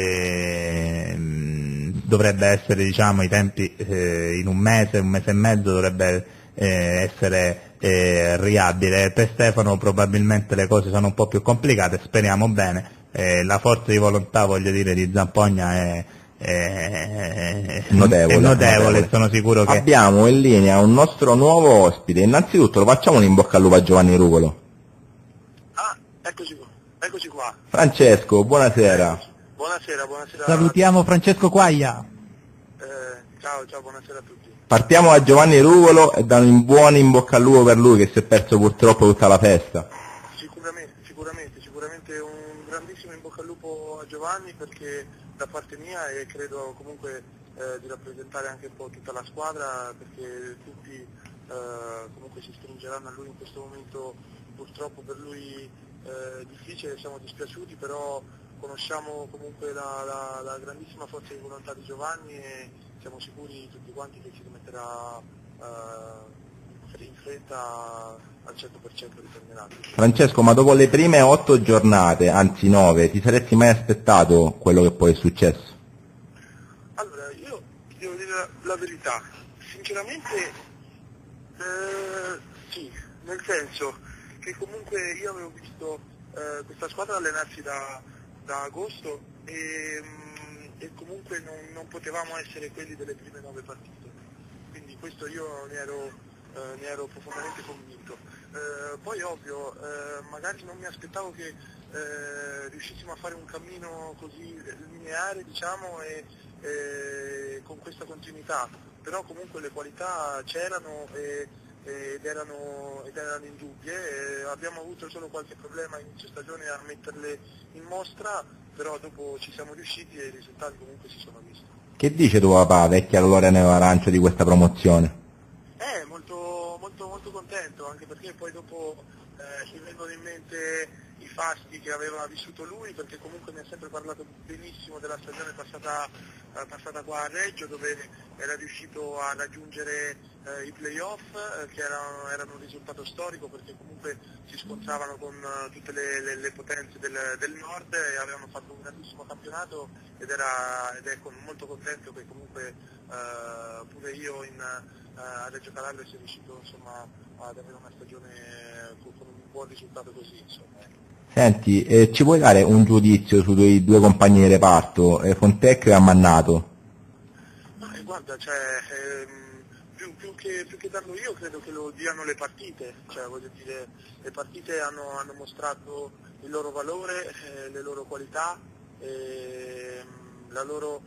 Speaker 7: dovrebbe essere, diciamo, i tempi in un mese e mezzo dovrebbe essere riabile. Per Stefano probabilmente le cose sono un po' più complicate, speriamo bene. La forza di volontà, voglio dire, di Zampogna è notevole, sono sicuro che...
Speaker 4: Abbiamo in linea un nostro nuovo ospite, innanzitutto lo facciamo un in bocca al lupo a Giovanni Rugolo.
Speaker 6: Eccoci qua.
Speaker 4: Francesco, buonasera.
Speaker 6: Buonasera.
Speaker 5: Salutiamo Francesco Quaglia.
Speaker 6: Ciao, buonasera a tutti.
Speaker 4: Partiamo da Giovanni Rugolo e da un buon in bocca al lupo per lui che si è perso purtroppo tutta la festa.
Speaker 6: Sicuramente un grandissimo in bocca al lupo a Giovanni, perché da parte mia, e credo comunque di rappresentare anche un po' tutta la squadra, perché tutti comunque si stringeranno a lui in questo momento purtroppo per lui difficile, siamo dispiaciuti, però conosciamo comunque la grandissima forza di volontà di Giovanni e siamo sicuri tutti quanti che si rimetterà in fretta al 100% ritornerà.
Speaker 4: Francesco, ma dopo le prime 8 giornate, anzi 9, ti saresti mai aspettato quello che poi è successo?
Speaker 6: Allora, io ti devo dire la verità, sinceramente sì, nel senso che comunque io avevo visto questa squadra allenarsi da agosto e comunque non potevamo essere quelli delle prime 9 partite, quindi questo io ne ero profondamente convinto. Poi ovvio, magari non mi aspettavo che riuscissimo a fare un cammino così lineare, diciamo, e con questa continuità, però comunque le qualità c'erano ed erano indubbie. Abbiamo avuto solo qualche problema a inizio stagione a metterle in mostra, però dopo ci siamo riusciti e i risultati comunque si sono visti.
Speaker 4: Che dice tuo papà, vecchia gloria nero-arancio, di questa promozione?
Speaker 6: Molto contento, anche perché poi dopo mi vengono in mente i fasti che aveva vissuto lui, perché comunque mi ha sempre parlato benissimo della stagione passata qua a Reggio, dove era riuscito a raggiungere i playoff, che erano un risultato storico, perché comunque si scontravano con tutte le potenze del nord e avevano fatto un grandissimo campionato ed è molto contento che comunque pure io a Reggio Calabria sia riuscito, insomma, ad avere una stagione con un buon risultato così, insomma.
Speaker 4: Senti, ci puoi dare un giudizio sui tuoi due compagni di reparto, Fontecchio e Ammannato?
Speaker 6: Guarda, più che darlo io, credo che lo diano le partite, cioè voglio dire, le partite hanno mostrato il loro valore, le loro qualità, la loro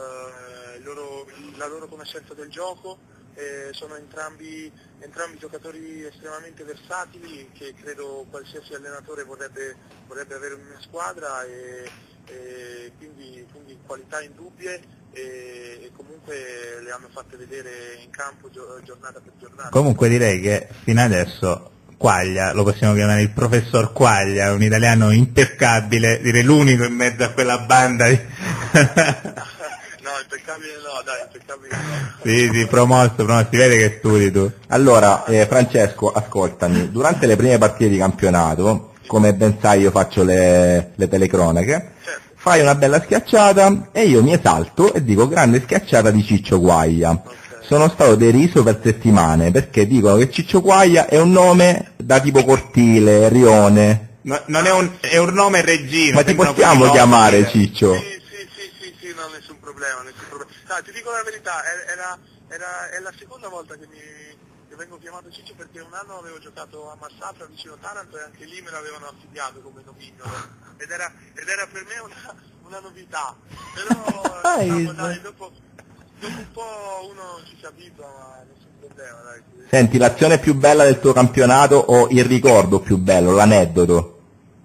Speaker 6: conoscenza del gioco. Sono entrambi giocatori estremamente versatili, che credo qualsiasi allenatore vorrebbe avere in una squadra, e quindi qualità indubbie, e comunque le hanno fatte vedere in campo giornata per giornata.
Speaker 7: Comunque direi che fino adesso Quaglia, lo possiamo chiamare il professor Quaglia, un italiano impeccabile, direi l'unico in mezzo a quella banda di...
Speaker 6: No, impeccabile no.
Speaker 7: Sì, promosso, si vede che studi tu.
Speaker 4: Allora, Francesco, ascoltami, durante le prime partite di campionato, come ben sai io faccio le telecronache,
Speaker 6: certo,
Speaker 4: fai una bella schiacciata e io mi esalto e dico grande schiacciata di Ciccio Quaglia.
Speaker 6: okay.
Speaker 4: Sono stato deriso per settimane perché dicono che Ciccio Quaglia è un nome da tipo cortile, rione.
Speaker 7: No, non è un nome reggino.
Speaker 4: Ma ti possiamo chiamare Ciccio?
Speaker 6: Sì, no, nessun problema. No, ti dico la verità, è la seconda volta che vengo chiamato Ciccio, perché un anno avevo giocato a Massafra vicino Taranto e anche lì me l'avevano affibbiato come nomignolo ed era per me una novità, però diciamo, dai, dopo un po' uno ci si abitua, ma nessun problema, dai.
Speaker 4: Senti, l'azione più bella del tuo campionato o il ricordo più bello, l'aneddoto?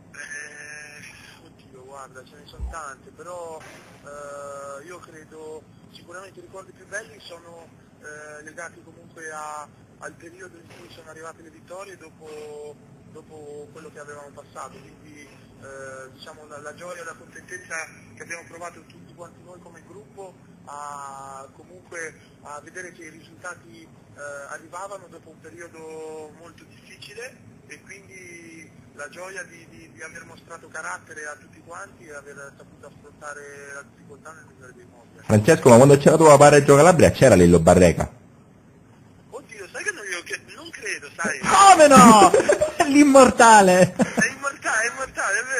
Speaker 6: importante, però io credo sicuramente i ricordi più belli sono legati comunque al periodo in cui sono arrivate le vittorie dopo quello che avevamo passato, quindi diciamo la gioia e la contentezza che abbiamo provato tutti quanti noi come gruppo comunque a vedere che i risultati arrivavano dopo un periodo molto difficile, e quindi la gioia di aver mostrato carattere a tutti quanti e aver saputo affrontare la difficoltà nel migliore dei modi.
Speaker 4: Francesco, ma quando c'era tua Reggio Calabria c'era Lillo Barreca?
Speaker 6: Oddio, sai che non credo, sai?
Speaker 5: Come no? L'immortale!
Speaker 6: È immortale, è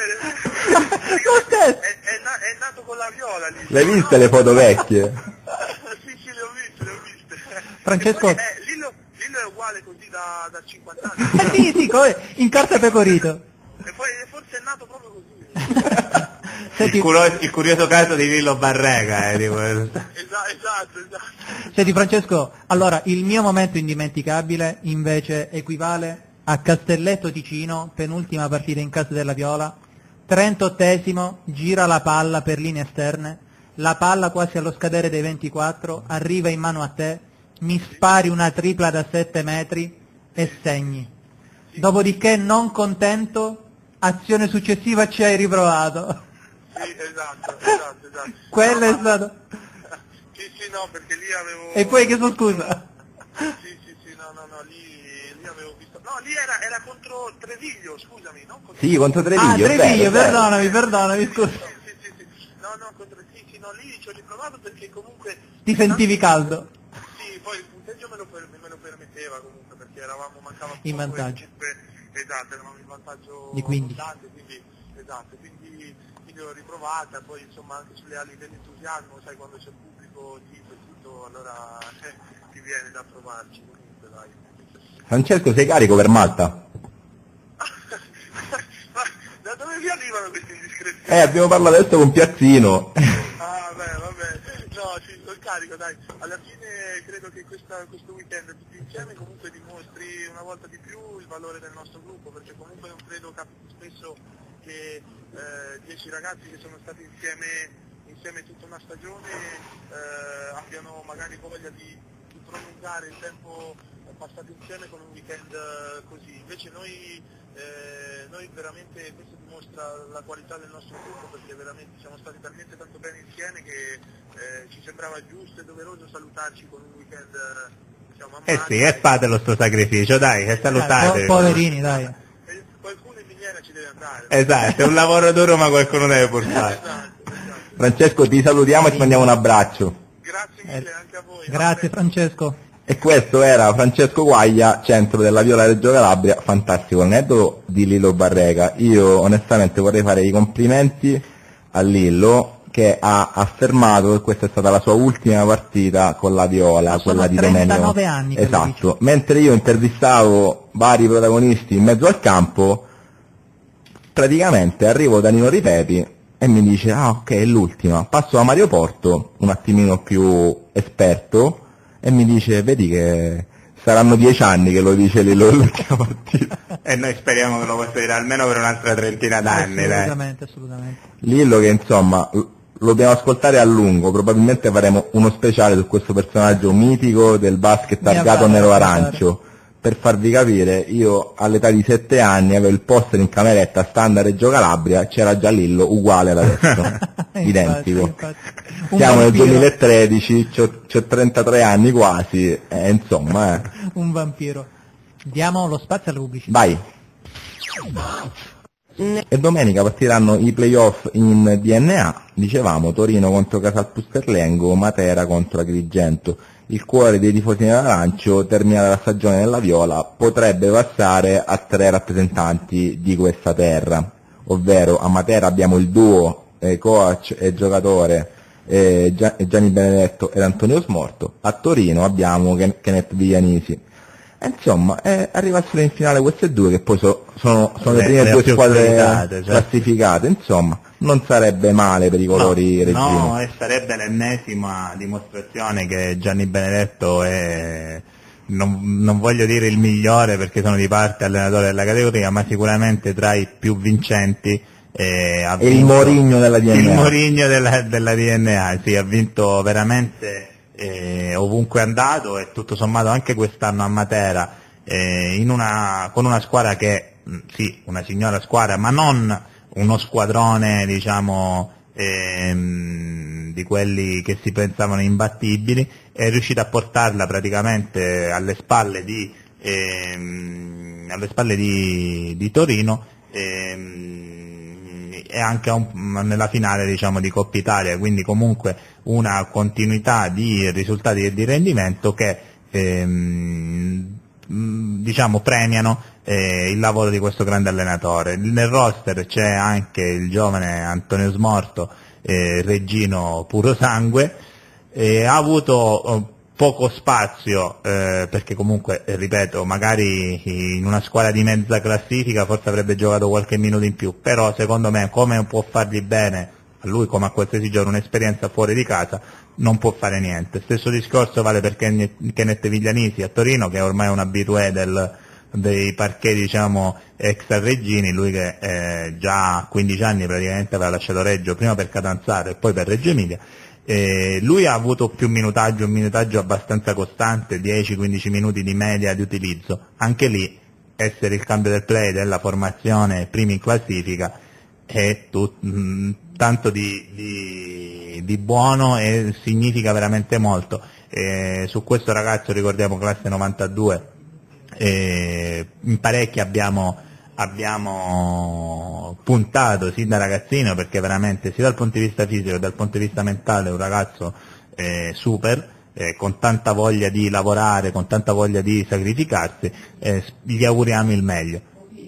Speaker 6: vero? È nato con la viola lì.
Speaker 4: Le hai viste le foto vecchie?
Speaker 6: Sì, le ho viste.
Speaker 5: Francesco...
Speaker 6: Lillo è uguale così da 50 anni.
Speaker 5: sì, in carta pecorito.
Speaker 6: E poi forse è nato proprio così.
Speaker 5: Senti,
Speaker 7: Il curioso caso di Lillo Barreca, di questo.
Speaker 6: Esatto.
Speaker 5: Senti Francesco, allora il mio momento indimenticabile invece equivale a Castelletto Ticino, penultima partita in casa della Viola, 38esimo, gira la palla per linee esterne, la palla quasi allo scadere dei 24, arriva in mano a te, mi spari una tripla da 7 metri e segni. Dopodiché, non contento, azione successiva ci hai riprovato.
Speaker 6: Sì, esatto.
Speaker 5: Quello è stato...
Speaker 6: Sì, no, perché lì avevo...
Speaker 5: E poi che scusa?
Speaker 6: Sì, no, lì avevo visto... No, lì era contro Treviglio, scusami, no?
Speaker 4: Sì, contro Treviglio.
Speaker 5: Treviglio, perdonami, scusa.
Speaker 6: Sì. No, no, lì ci ho riprovato perché comunque...
Speaker 5: Ti sentivi caldo?
Speaker 6: Sì, poi il punteggio me lo permetteva comunque, perché mancava poco
Speaker 5: in vantaggio.
Speaker 6: Esatto, eravamo in vantaggio
Speaker 5: di 15.
Speaker 6: Quindi ho riprovata, poi insomma anche sulle ali dell'entusiasmo, sai, quando c'è il pubblico tipo e tutto, allora ti viene da provarci comunque, dai.
Speaker 4: Francesco, sei carico per Malta?
Speaker 6: Ma da dove vi arrivano queste indiscrezioni?
Speaker 4: Abbiamo parlato adesso con Piazzino.
Speaker 6: Vabbè, no, sì, sono carico, dai. Alla fine credo che questo weekend tutti insieme comunque dimostri una volta di più il valore del nostro gruppo, perché comunque non credo capiti spesso che 10 ragazzi che sono stati insieme tutta una stagione abbiano magari voglia di prolungare il tempo passato insieme con un weekend così. Invece noi veramente, questo dimostra la qualità del nostro gruppo, perché veramente siamo stati talmente tanto bene insieme che ci sembrava giusto e doveroso salutarci con un weekend diciamo,
Speaker 7: Sì, e fatelo sto sacrificio, dai, che salutate.
Speaker 5: Poverini, dai.
Speaker 6: Qualcuno in miniera ci deve andare.
Speaker 7: Esatto, è un lavoro duro ma qualcuno deve portare.
Speaker 6: Esatto.
Speaker 4: Francesco, ti salutiamo e ti mandiamo un abbraccio.
Speaker 6: Grazie mille anche a voi.
Speaker 5: Grazie Francesco.
Speaker 4: E questo era Francesco Guaglia, centro della Viola Reggio Calabria. Fantastico aneddoto di Lillo Barreca. Io onestamente vorrei fare i complimenti a Lillo, che ha affermato che questa è stata la sua ultima partita con la Viola, quella di domenica.
Speaker 5: 39 anni.
Speaker 4: Esatto. Mentre io intervistavo vari protagonisti in mezzo al campo, praticamente arrivo da Nino Ripepi e mi dice ok, è l'ultima. Passo a Mario Porto, un attimino più esperto, e mi dice vedi che saranno 10 anni che lo dice Lillo l'ultima partita.
Speaker 7: E noi speriamo che lo possa dire almeno per un'altra trentina d'anni.
Speaker 5: Assolutamente.
Speaker 4: Lillo, che insomma lo dobbiamo ascoltare a lungo, probabilmente faremo uno speciale su questo personaggio mitico del basket targato nero-arancio. Per farvi capire, io all'età di 7 anni avevo il poster in cameretta standard Reggio Calabria, c'era già Lillo uguale ad adesso, identico.
Speaker 5: Infatti.
Speaker 4: Siamo nel 2013, c'ho 33 anni quasi, insomma.
Speaker 5: Un vampiro. Diamo lo spazio alle pubblicità.
Speaker 4: Vai. E domenica partiranno i playoff in DNA, dicevamo Torino contro Casal Pusterlengo, Matera contro Agrigento. Il cuore dei tifosi nerarancio, terminata la stagione nella Viola, potrebbe passare a 3 rappresentanti di questa terra, ovvero a Matera abbiamo il duo coach e giocatore Gianni Benedetto ed Antonio Smorto, a Torino abbiamo Kenneth Viglianisi. Insomma, arrivassero in finale queste due, che poi sono le prime due squadre classificate, insomma, non sarebbe male per i colori reggini.
Speaker 7: No, e sarebbe l'ennesima dimostrazione che Gianni Benedetto è, non voglio dire il migliore perché sono di parte allenatore della categoria, ma sicuramente tra i più vincenti Ha
Speaker 4: il Mourinho della DNA.
Speaker 7: Il Mourinho della DNA, sì, ha vinto veramente ovunque è andato, e tutto sommato anche quest'anno a Matera, con una squadra che, sì, una signora squadra, ma non uno squadrone, diciamo, di quelli che si pensavano imbattibili, è riuscita a portarla praticamente alle spalle di Torino, e anche nella finale, diciamo, di Coppa Italia, quindi comunque una continuità di risultati e di rendimento che diciamo premiano il lavoro di questo grande allenatore. Nel roster c'è anche il giovane Antonio Smorto, reggino puro sangue, ha avuto poco spazio, perché comunque, ripeto, magari in una squadra di mezza classifica forse avrebbe giocato qualche minuto in più, però secondo me, come può fargli bene a lui come a qualsiasi giorno un'esperienza fuori di casa, non può fare niente. Stesso discorso vale per Kenneth Viglianisi a Torino, che ormai è un habitué dei parquet, diciamo, ex Reggini, lui che già a 15 anni praticamente aveva lasciato Reggio, prima per Catanzaro e poi per Reggio Emilia. Lui ha avuto un minutaggio abbastanza costante, 10-15 minuti di media di utilizzo. Anche lì essere il cambio del play della formazione primi in classifica è tanto di buono, e significa veramente molto. Su questo ragazzo, ricordiamo, classe 92, in parecchi abbiamo puntato sin da ragazzino, perché veramente sia dal punto di vista fisico che dal punto di vista mentale è un ragazzo super, con tanta voglia di lavorare, con tanta voglia di sacrificarsi, gli auguriamo il meglio.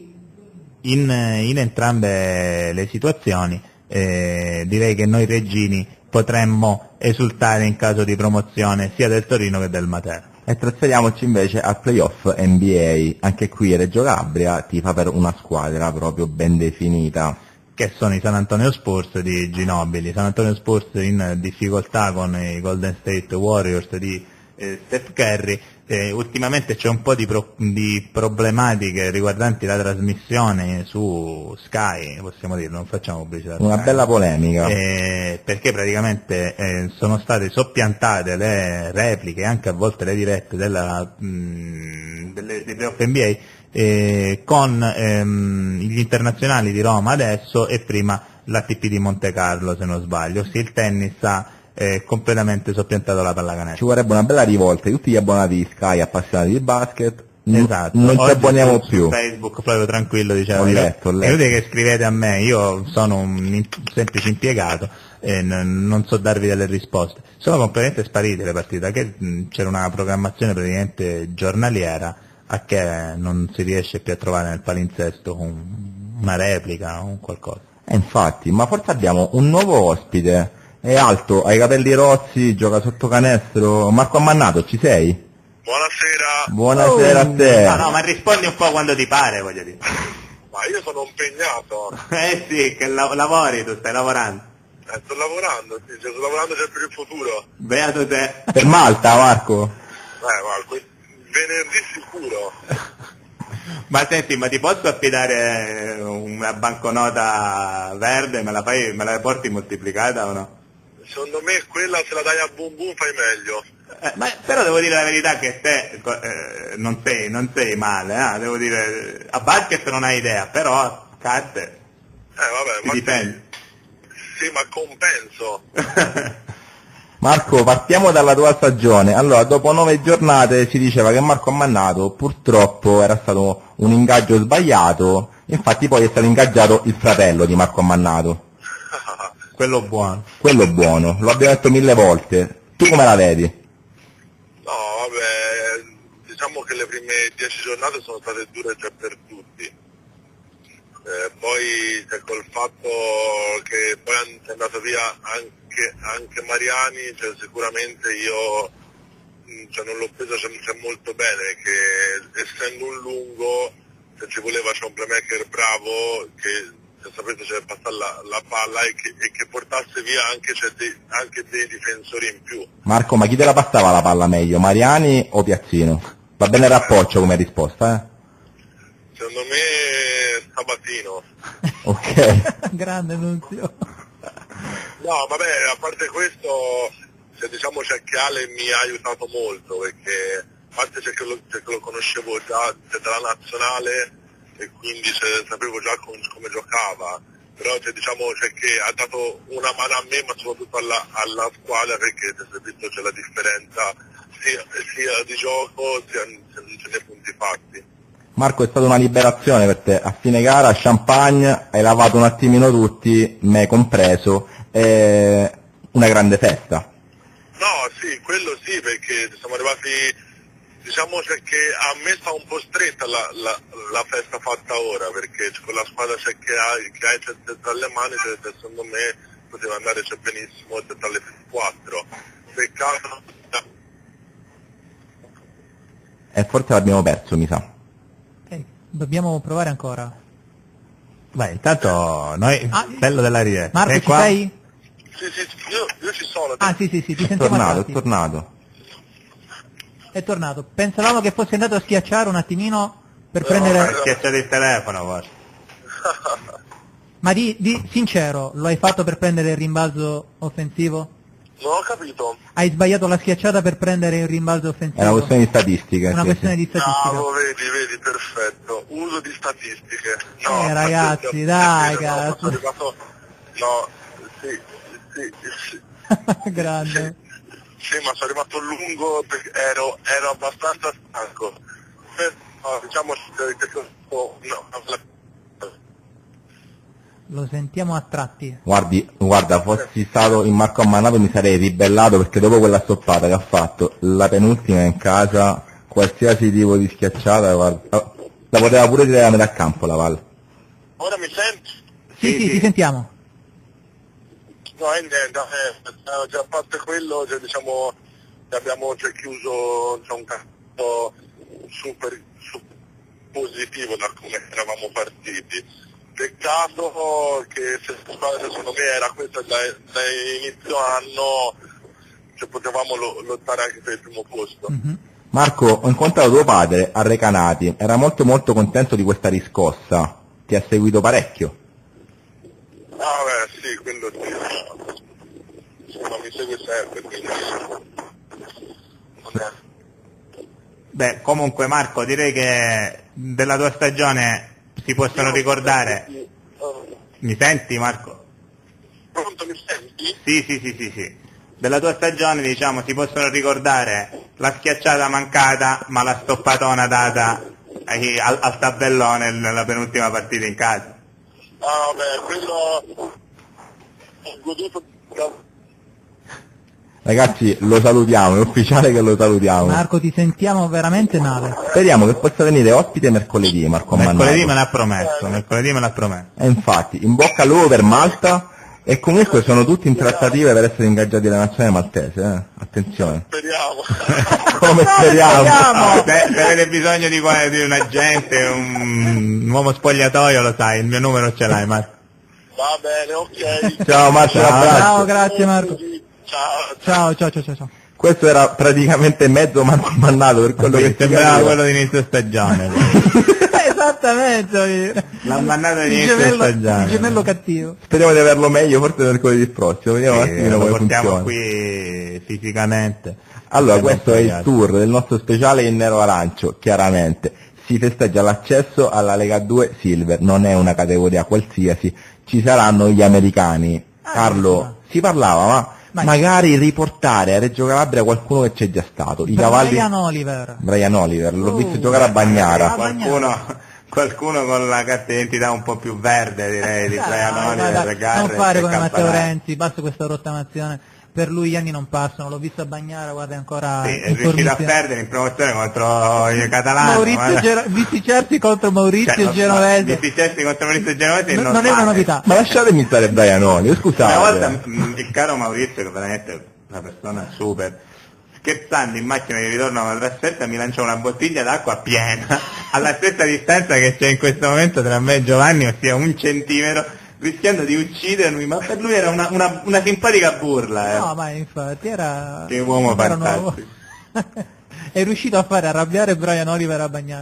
Speaker 7: In entrambe le situazioni direi che noi reggini potremmo esultare in caso di promozione sia del Torino che del Matera.
Speaker 4: E trasferiamoci invece al playoff NBA. Anche qui Reggio Calabria tifa per una squadra proprio ben definita,
Speaker 7: che sono i San Antonio Spurs di Ginobili. San Antonio Spurs in difficoltà con i Golden State Warriors di Steph Curry. Ultimamente c'è un po' di problematiche riguardanti la trasmissione su Sky, possiamo dire, non facciamo pubblicità.
Speaker 4: Una
Speaker 7: Sky,
Speaker 4: bella polemica.
Speaker 7: Perché praticamente sono state soppiantate le repliche, anche a volte le dirette dei playoff NBA, con gli internazionali di Roma adesso e prima l'ATP di Monte Carlo, se non sbaglio. Sì, il tennis ha completamente soppiantato la pallacanestro.
Speaker 4: Ci vorrebbe una bella rivolta, tutti gli abbonati di Sky appassionati di basket,
Speaker 7: esatto.
Speaker 4: Non ci abboniamo più.
Speaker 7: Su Facebook Flavio Tranquillo diceva:
Speaker 4: ho letto.
Speaker 7: È inutile che scrivete a me, io sono un semplice impiegato e non so darvi delle risposte. Sono completamente sparite le partite, che c'era una programmazione praticamente giornaliera, a che non si riesce più a trovare nel palinsesto una replica o qualcosa.
Speaker 4: Infatti, ma forse abbiamo un nuovo ospite. È alto, ha i capelli rossi, gioca sotto canestro. Marco Ammannato, ci sei?
Speaker 6: Buonasera.
Speaker 4: Buonasera a te.
Speaker 7: No, ma rispondi un po' quando ti pare, voglio dire.
Speaker 6: Ma io sono impegnato.
Speaker 7: Sì, che lavori, tu stai lavorando.
Speaker 6: Sto lavorando, sì, sto lavorando sempre per il futuro.
Speaker 7: Beato te.
Speaker 4: Per Malta, Marco?
Speaker 6: Marco, venerdì sicuro.
Speaker 7: Ma senti, ma ti posso affidare una banconota verde, me la porti moltiplicata o no?
Speaker 6: Secondo me quella, se la dai a Boom Boom fai meglio.
Speaker 7: Ma però devo dire la verità che te non sei male, devo dire, a basket non hai idea, però carte
Speaker 6: Vabbè, ma
Speaker 7: dipende.
Speaker 6: Sì, ma compenso.
Speaker 4: Marco, partiamo dalla tua stagione. Allora, dopo 9 giornate si diceva che Marco Ammannato purtroppo era stato un ingaggio sbagliato, infatti poi è stato ingaggiato il fratello di Marco Ammannato.
Speaker 7: Quello buono.
Speaker 4: Quello buono, lo abbiamo detto 1000 volte. Tu come la vedi?
Speaker 6: No, vabbè, diciamo che le prime 10 giornate sono state dure già per tutti. Poi col fatto che poi è andato via anche Mariani, cioè, sicuramente io non l'ho preso molto bene, che essendo un lungo, se ci voleva c'è un playmaker bravo che sapete passare la palla e che portasse via anche dei difensori in più.
Speaker 4: Marco, ma chi te la passava la palla meglio, Mariani o Piazzino? Va bene Rappoccio come risposta,
Speaker 6: Secondo me Sabatino.
Speaker 4: Ok.
Speaker 5: Grande Nunzio.
Speaker 6: No, vabbè, a parte questo, diciamo c'è che Ale mi ha aiutato molto, perché a parte c'è che lo conoscevo già dalla nazionale e quindi sapevo già come giocava, però diciamo c'è che ha dato una mano a me, ma soprattutto alla squadra, perché si è visto c'è la differenza sia di gioco sia nei punti fatti.
Speaker 4: Marco, è stata una liberazione per te, a fine gara, champagne, hai lavato un attimino tutti, me compreso, una grande festa.
Speaker 6: No, sì, quello sì, perché siamo arrivati, diciamo che a me sta un po' stretta la festa fatta ora, perché con la squadra che hai tra le mani, secondo me poteva andare benissimo tra le 4. Peccato.
Speaker 4: E forse l'abbiamo perso, mi sa.
Speaker 5: Dobbiamo provare ancora.
Speaker 7: Beh, intanto noi, bello della riera.
Speaker 5: Marco, ci
Speaker 7: qua?
Speaker 5: sei?
Speaker 6: Sì, io ci sono.
Speaker 5: Sì, ti sentiamo
Speaker 4: È tornato.
Speaker 5: È tornato. Pensavamo che fosse andato a schiacciare un attimino per prendere...
Speaker 7: Ha schiacciato il telefono, guarda.
Speaker 5: Ma di sincero, lo hai fatto per prendere il rimbalzo offensivo?
Speaker 6: Non ho capito.
Speaker 5: Hai sbagliato la schiacciata per prendere il rimbalzo offensivo?
Speaker 4: È una questione di statistica.
Speaker 5: Una questione di statistica.
Speaker 6: Bravo, vedi, perfetto. Uso di statistiche. No,
Speaker 5: ragazzi, dai,
Speaker 6: no,
Speaker 5: cazzo.
Speaker 6: sono arrivato... No, sì.
Speaker 5: Grande.
Speaker 6: Sì, ma sono arrivato lungo perché ero abbastanza stanco. No, diciamo che
Speaker 5: Lo sentiamo a tratti.
Speaker 4: Guarda, fossi stato in Marco Ammannato mi sarei ribellato, perché dopo quella stoppata che ha fatto, la penultima in casa, qualsiasi tipo di schiacciata, guarda, la poteva pure tirare a metà campo la palla.
Speaker 6: Ora mi senti?
Speaker 5: Sì, ti sentiamo.
Speaker 6: No, niente, già a parte quello, diciamo, abbiamo già chiuso un campo super positivo da come eravamo partiti. Peccato che se la squadra secondo me era questa da inizio anno, potevamo lottare anche per il primo posto.
Speaker 5: Mm-hmm.
Speaker 4: Marco, ho incontrato tuo padre a Recanati, era molto contento di questa riscossa, ti ha seguito parecchio.
Speaker 6: Ah beh, sì, quello sì, ma mi segue sempre, quindi non è...
Speaker 7: Beh, comunque Marco, direi che della tua stagione si possono ricordare. Mi senti, Marco?
Speaker 6: Pronto, mi senti?
Speaker 7: Sì. Della tua stagione, diciamo, si possono ricordare la schiacciata mancata, ma la stoppatona data al tabellone nella penultima partita in casa.
Speaker 6: Ah beh, quello ho goduto.
Speaker 4: Ragazzi, lo salutiamo, è ufficiale che lo salutiamo.
Speaker 5: Marco, ti sentiamo veramente male.
Speaker 4: Speriamo che possa venire ospite mercoledì, Marco Ammannato.
Speaker 7: Mercoledì me l'ha promesso.
Speaker 4: E infatti, in bocca al lupo per Malta, e comunque sono tutti in trattative per essere ingaggiati dalla nazionale maltese, Attenzione.
Speaker 6: Speriamo.
Speaker 4: Come speriamo?
Speaker 7: Se avete bisogno di un agente, un uomo spogliatoio, lo sai, il mio numero ce l'hai, Marco.
Speaker 6: Va bene, ok.
Speaker 4: Ciao Marco, un abbraccio.
Speaker 5: Ciao, grazie Marco.
Speaker 6: Ciao.
Speaker 5: Ciao.
Speaker 4: Questo era praticamente mezzo Marco Ammannato, per quello che
Speaker 7: sembrava quello di inizio stagione.
Speaker 5: Esattamente.
Speaker 7: L'ha mandato di inizio stagione.
Speaker 5: Il gemello cattivo.
Speaker 4: Speriamo di averlo meglio, forse mercoledì prossimo, vediamo un attimino
Speaker 7: lo
Speaker 4: come
Speaker 7: portiamo
Speaker 4: funziona.
Speaker 7: qui fisicamente.
Speaker 4: Allora, questo è il tour del nostro speciale in nero arancio, chiaramente. Si festeggia l'accesso alla Lega 2 Silver, non è una categoria qualsiasi, ci saranno gli americani. Carlo, si parlava, ma magari riportare a Reggio Calabria qualcuno che c'è già stato. I cavalli... Brian Oliver, l'ho visto giocare a Bagnara.
Speaker 7: Qualcuno con la carta d'identità un po' più verde, direi, di Brian Oliver.
Speaker 5: Non fare come Matteo Renzi, basta questa rottamazione. Per lui gli anni non passano, l'ho visto a Bagnara, guarda, ancora...
Speaker 7: Sì, è riuscito a perdere in promozione contro i catalani.
Speaker 5: Visticersi contro Maurizio Genovese.
Speaker 7: Visticersi contro Maurizio Genovese
Speaker 5: non è una novità.
Speaker 4: Ma lasciatemi stare Brian Oliver, scusate.
Speaker 7: Una volta il caro Maurizio, che veramente è una persona super, scherzando in macchina di ritorno alla trasferta, mi lanciò una bottiglia d'acqua piena, alla stessa distanza che c'è in questo momento tra me e Giovanni, ossia 1 centimetro, rischiando di uccidermi, ma per lui era una simpatica burla.
Speaker 5: No, ma infatti era...
Speaker 7: Che uomo fantastico.
Speaker 5: È riuscito a fare arrabbiare Brian Oliver a Bagnara.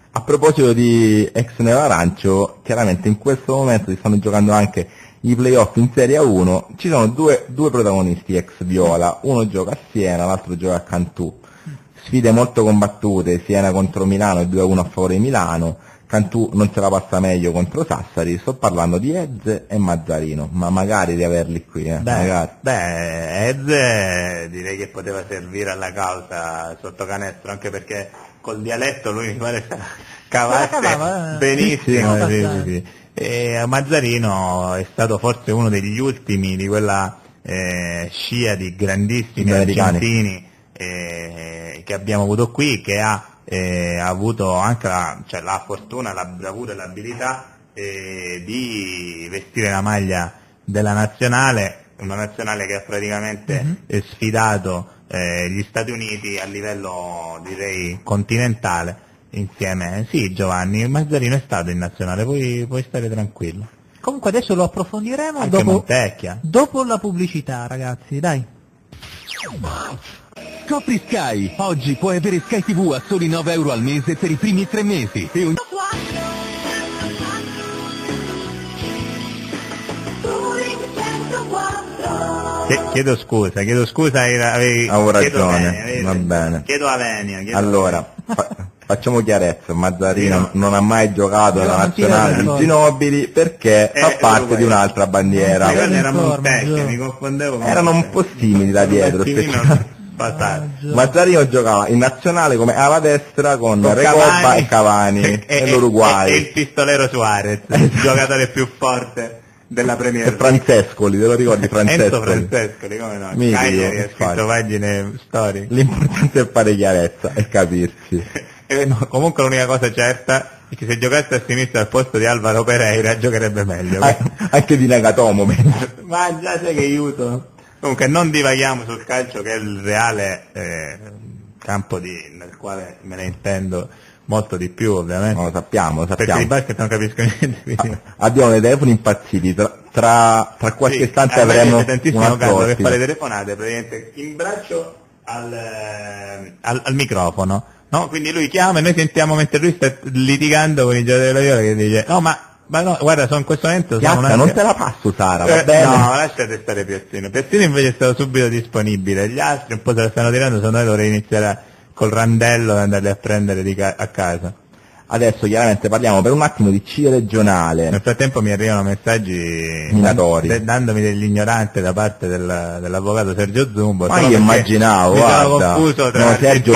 Speaker 4: A proposito di ex nero-arancio, chiaramente in questo momento si stanno giocando anche i playoff in Serie A1, ci sono due protagonisti ex viola, uno gioca a Siena, l'altro gioca a Cantù. Sfide molto combattute, Siena contro Milano e 2-1 a favore di Milano, Cantù non se la passa meglio contro Sassari, sto parlando di Eze e Mazzarino, ma magari di averli qui, magari.
Speaker 7: Eze direi che poteva servire alla causa sotto canestro, anche perché col dialetto lui mi pare cavasse benissimo. Sì. E Mazzarino è stato forse uno degli ultimi di quella scia di grandissimi argentini che abbiamo avuto qui, che ha avuto anche la fortuna, la bravura e l'abilità di vestire la maglia della nazionale, una nazionale che ha praticamente sfidato gli Stati Uniti a livello direi continentale insieme. Sì, Giovanni, Mazzarino è stato in nazionale, puoi stare tranquillo.
Speaker 5: Comunque adesso lo approfondiremo
Speaker 7: anche Montecchia.
Speaker 5: Dopo la pubblicità, ragazzi, dai.
Speaker 10: Scopri Sky, oggi puoi avere Sky TV a soli €9 al mese per i primi 3 mesi.
Speaker 7: Chiedo scusa,
Speaker 4: avevo ragione, va bene.
Speaker 7: Chiedo a Venia.
Speaker 4: Allora, facciamo chiarezza, Mazzarino non ha mai giocato nella nazionale di Ginobili perché fa parte di un'altra bandiera.
Speaker 7: Era Montecchia, mi confondevo.
Speaker 4: Erano un po' simili da dietro. Mazzarino giocava in nazionale come ala destra con Recoba e Cavani e l'Uruguay.
Speaker 7: E il pistolero Suarez, il giocatore più forte della Premier League.
Speaker 4: Francescoli, te lo ricordi Francescoli?
Speaker 7: Enzo Francescoli, come no? Cagliari ha scritto pagine storie.
Speaker 4: L'importante è fare chiarezza e capirsi.
Speaker 7: No, comunque l'unica cosa certa è che se giocasse a sinistra al posto di Alvaro Pereira giocherebbe meglio.
Speaker 4: Anche di Nagatomo.
Speaker 7: Ma già sai che aiuto. Comunque non divaghiamo sul calcio, che è il reale campo nel quale me ne intendo molto di più, ovviamente.
Speaker 4: No, lo sappiamo.
Speaker 7: Perché di basket non capisco niente.
Speaker 4: Abbiamo dei telefoni impazziti, tra qualche istante avremo
Speaker 7: tantissimo caso che fa le telefonate praticamente in braccio al microfono, no? Quindi lui chiama e noi sentiamo mentre lui sta litigando con i giocatori della Viola, che dice ma no, guarda, sono in questo momento
Speaker 4: non te la passo Sara, va bene?
Speaker 7: No, lasciate stare Piazzino invece è stato subito disponibile, gli altri un po' se la stanno tirando, se no dovrei iniziare col randello ad andarli a prendere a casa.
Speaker 4: Adesso chiaramente parliamo per un attimo di C regionale.
Speaker 7: Nel frattempo mi arrivano messaggi
Speaker 4: minatori
Speaker 7: dandomi dell'ignorante da parte dell'avvocato Sergio Zumbo.
Speaker 4: Ma io immaginavo, guarda,
Speaker 7: confuso tra
Speaker 4: Sergio,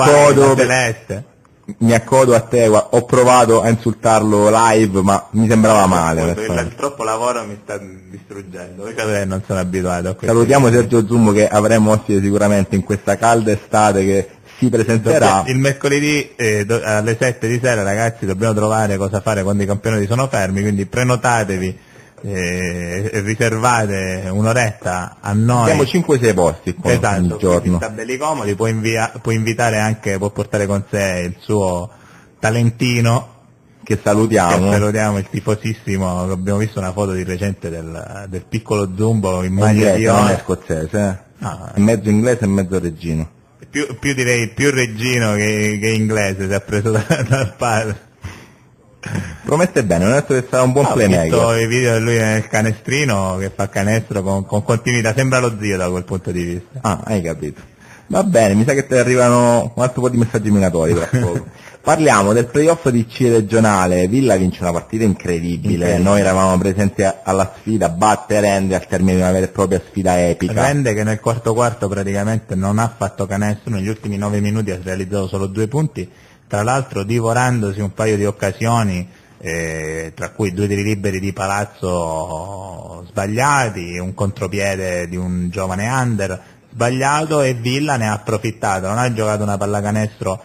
Speaker 4: mi accodo a te, ho provato a insultarlo live ma mi sembrava male.
Speaker 7: Il troppo lavoro mi sta distruggendo, non sono abituato a questo.
Speaker 4: Salutiamo Sergio Zumbo, che avremo ospite sicuramente in questa calda estate che si presenterà
Speaker 7: il mercoledì alle 7 di sera. Ragazzi, dobbiamo trovare cosa fare quando i campionati sono fermi, quindi prenotatevi e riservate un'oretta a noi.
Speaker 4: Abbiamo 5-6 posti qua
Speaker 7: al
Speaker 4: giorno.
Speaker 7: Sta belli comodi, può invitare anche, può portare con sé il suo talentino,
Speaker 4: che salutiamo,
Speaker 7: il tifosissimo. Abbiamo visto una foto di recente del piccolo Zumbo in maglia di
Speaker 4: non è scozzese, è mezzo inglese e mezzo reggino.
Speaker 7: Direi più reggino che inglese, si è preso dal padre.
Speaker 4: Promette bene, non è detto che sarà un buon playmaker.
Speaker 7: Ho visto i video di lui nel canestrino che fa canestro con continuità, sembra lo zio da quel punto di vista.
Speaker 4: Ah, hai capito. Va bene, mi sa che ti arrivano un altro po' di messaggi minatori tra poco. Parliamo del playoff di C regionale. Villa vince una partita incredibile. Noi eravamo presenti alla sfida, batte Rende al termine di una vera e propria sfida epica.
Speaker 7: Rende che nel quarto praticamente non ha fatto canestro, negli ultimi 9 minuti ha realizzato solo 2 punti, tra l'altro divorandosi un paio di occasioni, tra cui 2 tiri liberi di Palazzo sbagliati, un contropiede di un giovane under sbagliato, e Villa ne ha approfittato. Non ha giocato una pallacanestro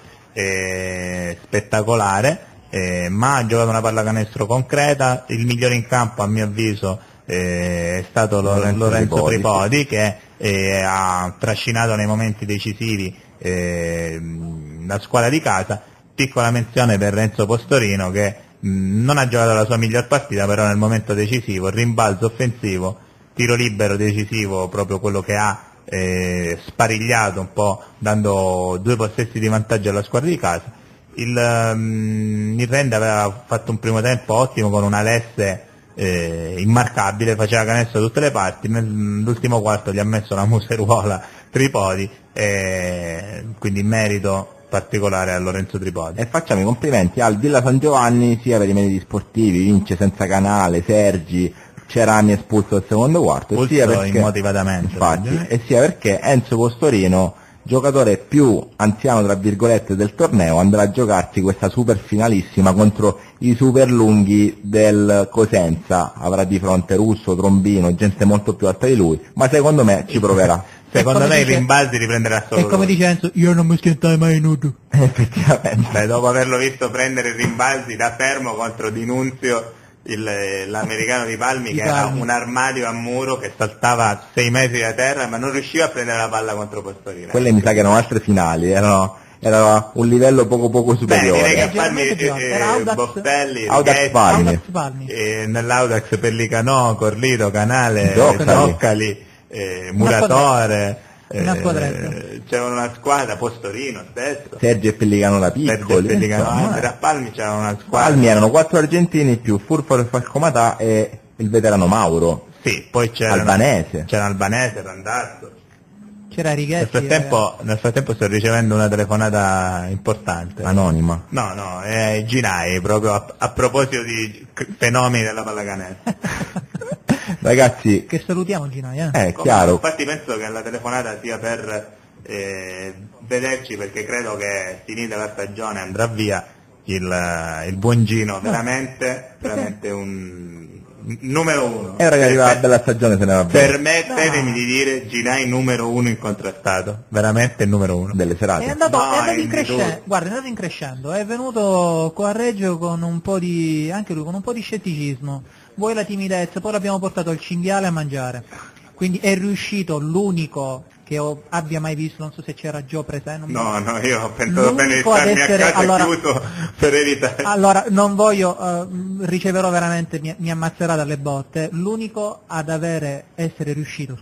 Speaker 7: spettacolare, ma ha giocato una pallacanestro concreta. Il migliore in campo, a mio avviso, è stato Lorenzo Tripodi, che ha trascinato nei momenti decisivi la squadra di casa. Piccola menzione per Renzo Postorino, che non ha giocato la sua miglior partita, però nel momento decisivo, rimbalzo offensivo, tiro libero decisivo, proprio quello che ha sparigliato un po', dando 2 possessi di vantaggio alla squadra di casa. il Rende aveva fatto un primo tempo ottimo con una Lesse immarcabile, faceva canestro da tutte le parti, nell'ultimo quarto gli ha messo la museruola Tripodi, quindi merito particolare a Lorenzo Tripodi.
Speaker 4: E facciamo i complimenti al Villa San Giovanni sia per i meriti sportivi, vince senza Canale, Sergi, Cerami espulso al secondo quarto, sia perché,
Speaker 7: immotivatamente,
Speaker 4: infatti, e sia perché Enzo Postorino, giocatore più anziano tra virgolette del torneo, andrà a giocarsi questa super finalissima contro i super lunghi del Cosenza, avrà di fronte Russo, Trombino, gente molto più alta di lui, ma secondo me ci proverà.
Speaker 7: Secondo me i rimbalzi li prenderà solo
Speaker 5: E come
Speaker 7: lui.
Speaker 5: dice Enzo, io non mi schiantai mai nudo.
Speaker 4: Effettivamente.
Speaker 7: Beh, dopo averlo visto prendere i rimbalzi da fermo contro Dinunzio, l'americano di Palmi, che era un armadio a muro che saltava 6 metri da terra ma non riusciva a prendere la palla contro Postorino.
Speaker 4: Quelle mi sa che erano altre finali, era un livello poco superiore.
Speaker 7: Direi che a Palmi, Boffelli,
Speaker 4: Audax
Speaker 5: Palmi.
Speaker 7: Nell'Audax Pellicanò, Corlido, Canale,
Speaker 4: Zoccali.
Speaker 7: Muratore,
Speaker 5: c'era
Speaker 7: una squadra, Postorino stesso,
Speaker 4: Sergio e Pellicano da piccoli,
Speaker 7: a Palmi c'era una squadra.
Speaker 4: Palmi erano 4 argentini più Furfaro e Falcomatà e il veterano Mauro.
Speaker 7: Sì, poi c'era
Speaker 4: Albanese,
Speaker 7: Randazzo.
Speaker 5: C'era Righetti.
Speaker 7: Nel frattempo sto ricevendo una telefonata importante.
Speaker 4: Anonima.
Speaker 7: No, è Ginai, proprio a proposito di fenomeni della pallacanestro.
Speaker 4: Ragazzi,
Speaker 5: che salutiamo Ginai,
Speaker 4: è chiaro.
Speaker 7: Infatti penso che la telefonata sia per vederci, perché credo che finita la stagione andrà via il buon Gino, veramente un numero uno.
Speaker 4: E ragazzi, la bella stagione se ne va bene.
Speaker 7: Permettetemi di dire Ginai numero uno incontrastato, veramente il numero uno
Speaker 4: delle serate.
Speaker 5: È andato in crescendo, guarda, è andato in crescendo, è venuto qua a Reggio con un po' di, anche lui con un po' di scetticismo, vuoi la timidezza, poi l'abbiamo portato al cinghiale a mangiare, quindi è riuscito, l'unico che abbia mai visto, non so se c'era Gio presente.
Speaker 7: No, io ho pensato bene di starmi a casa chiuso per evitare.
Speaker 5: Allora, non voglio, riceverò veramente, mi ammazzerà dalle botte, l'unico ad essere riuscito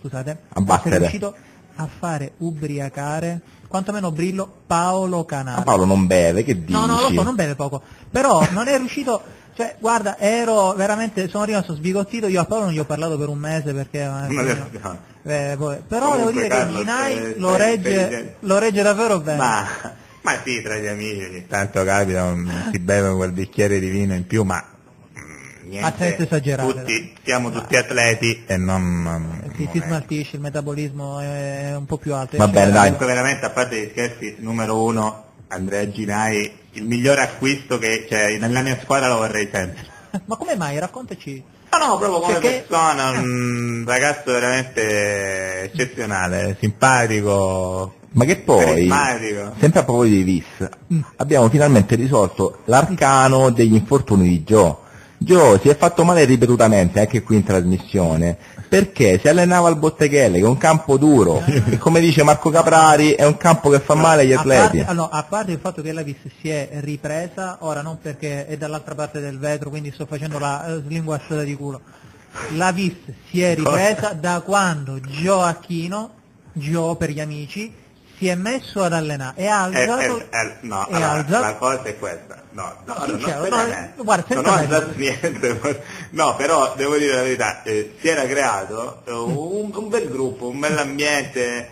Speaker 5: a fare ubriacare, quantomeno Brillo, Paolo Canale.
Speaker 4: Ma Paolo non beve, che dici?
Speaker 5: No, lo so, non beve poco, però non è riuscito, cioè, guarda, sono rimasto sbigottito, io a Paolo non gli ho parlato per un mese perché... però devo dire che Ginai lo regge davvero bene.
Speaker 7: Ma sì, tra gli amici ogni tanto capita, si beve quel bicchiere di vino in più, ma niente, siamo tutti atleti e
Speaker 5: si smaltisce, il metabolismo è un po' più alto.
Speaker 4: Va bene, dai.
Speaker 7: Veramente, a parte gli scherzi, numero uno, Andrea Ginai, il migliore acquisto che nella mia squadra lo vorrei sempre.
Speaker 5: Ma come mai? Raccontaci.
Speaker 7: No, proprio come persona, un ragazzo veramente eccezionale, simpatico.
Speaker 4: Ma che poi, sempre a proposito di Vis, abbiamo finalmente risolto l'arcano degli infortuni di Gio si è fatto male ripetutamente, anche qui in trasmissione, perché si allenava al Botteghelle, che è un campo duro, e come dice Marco Caprari è un campo che fa male agli atleti.
Speaker 5: A parte il fatto che la Vis si è ripresa, ora non perché è dall'altra parte del vetro, quindi sto facendo la slinguazzata di culo, la Vis si è ripresa da quando Gio per gli amici, si è messo ad allenare e ha alzato...
Speaker 7: la cosa è questa.
Speaker 5: Guarda,
Speaker 7: non ho alzato niente. No, però devo dire la verità, si era creato un bel gruppo, un bell'ambiente,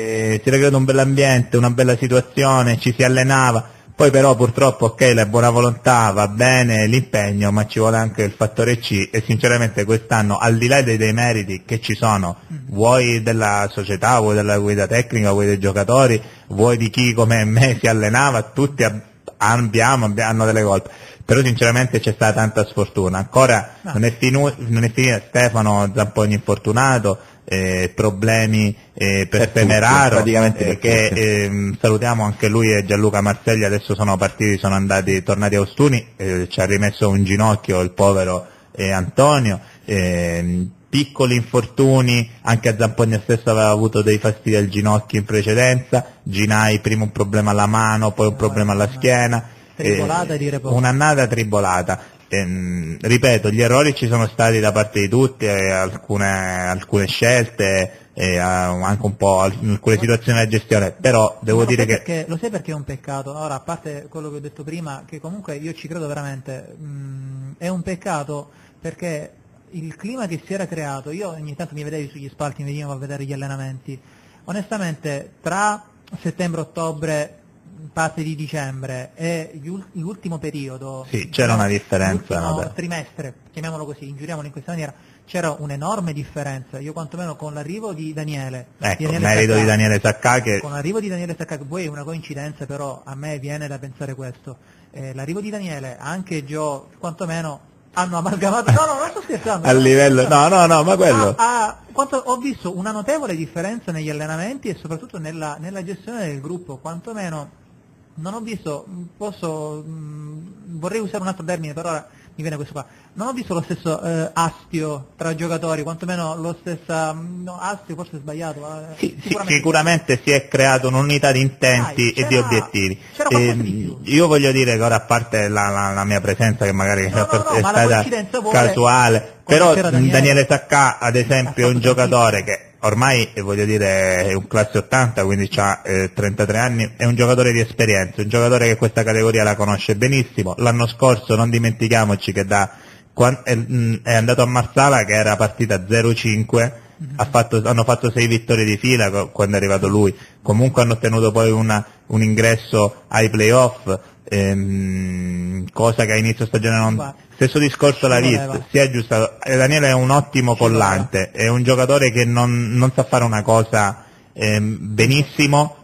Speaker 7: una bella situazione, ci si allenava. Poi però purtroppo la buona volontà va bene, l'impegno, ma ci vuole anche il fattore C, e sinceramente quest'anno, al di là dei meriti che ci sono, vuoi della società, vuoi della guida tecnica, vuoi dei giocatori, vuoi di chi come me si allenava, tutti hanno delle colpe. Però sinceramente c'è stata tanta sfortuna, ancora non è finita, Stefano Zampogni infortunato, problemi per Semeraro, che salutiamo anche lui, e Gianluca Marselli adesso sono tornati a Ostuni, ci ha rimesso un ginocchio il povero Antonio, piccoli infortuni, anche a Zampogna stesso aveva avuto dei fastidi al ginocchio in precedenza, Ginai prima un problema alla mano, poi un problema alla schiena,
Speaker 5: tribolata, dire poco.
Speaker 7: Un'annata tribolata, ripeto, gli errori ci sono stati da parte di tutti, alcune scelte, anche un po' alcune situazioni della gestione, però devo dire che...
Speaker 5: Lo sai perché è un peccato? Ora, a parte quello che ho detto prima, che comunque io ci credo veramente, è un peccato perché il clima che si era creato, io ogni tanto mi vedevi sugli spalti, mi venivo a vedere gli allenamenti, onestamente tra settembre-ottobre, parte di dicembre e l'ultimo periodo,
Speaker 7: sì, c'era una differenza,
Speaker 5: l'ultimo trimestre, chiamiamolo così, ingiuriamolo in questa maniera, c'era un'enorme differenza. Io quantomeno con l'arrivo di Daniele,
Speaker 7: merito di Daniele Saccà, che
Speaker 5: con l'arrivo di Daniele Saccà, che poi è una coincidenza, però a me viene da pensare questo, l'arrivo di Daniele, anche Joe, quantomeno hanno amalgamato, no, non sto scherzando,
Speaker 7: a livello, no, ma quello
Speaker 5: quanto ho visto una notevole differenza negli allenamenti e soprattutto nella gestione del gruppo, quantomeno non ho visto, vorrei usare un altro termine, però ora mi viene questo qua, non ho visto lo stesso astio tra giocatori, quantomeno lo stesso, astio forse è sbagliato,
Speaker 7: sicuramente si è creato un'unità di intenti e di obiettivi. Io voglio dire che ora, a parte la mia presenza che magari è stata casuale, però Daniele Saccà ad esempio è un giocatore che ormai, voglio dire, è un classe 80, quindi ha 33 anni, è un giocatore di esperienza, un giocatore che questa categoria la conosce benissimo. L'anno scorso, non dimentichiamoci che è andato a Marsala che era partita 0-5, hanno fatto 6 vittorie di fila quando è arrivato lui, comunque hanno ottenuto poi un ingresso ai playoff, cosa che a inizio stagione non... Stesso discorso la Vis, si è aggiustato. Daniele è un ottimo collante, è un giocatore che non sa fare una cosa benissimo,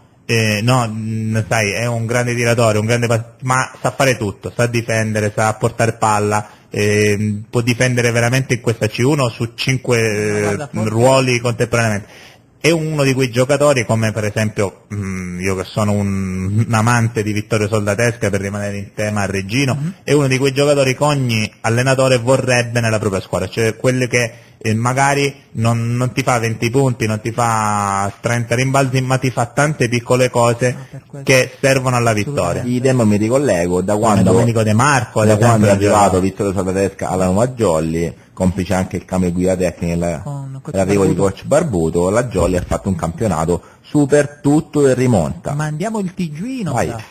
Speaker 7: sai, è un grande tiratore, ma sa fare tutto, sa difendere, sa portare palla, può difendere veramente in questa C1 su 5 ruoli contemporaneamente. È uno di quei giocatori, come per esempio io che sono un amante di Vittorio Soldatesca, per rimanere in tema a Reggino, è uno di quei giocatori che ogni allenatore vorrebbe nella propria squadra, cioè quelli che magari non ti fa 20 punti, non ti fa 30 rimbalzi, ma ti fa tante piccole cose che servono alla vittoria.
Speaker 4: Idem, mi ricollego, da quando
Speaker 7: Domenico De Marco,
Speaker 4: da quando è arrivato Vittorio Soldatesca alla Nuova Jolly, complice anche il cambio di guida tecnica e l'arrivo di coach Barbuto, la Jolly ha fatto un campionato super tutto e rimonta.
Speaker 5: Ma andiamo il TG in onda.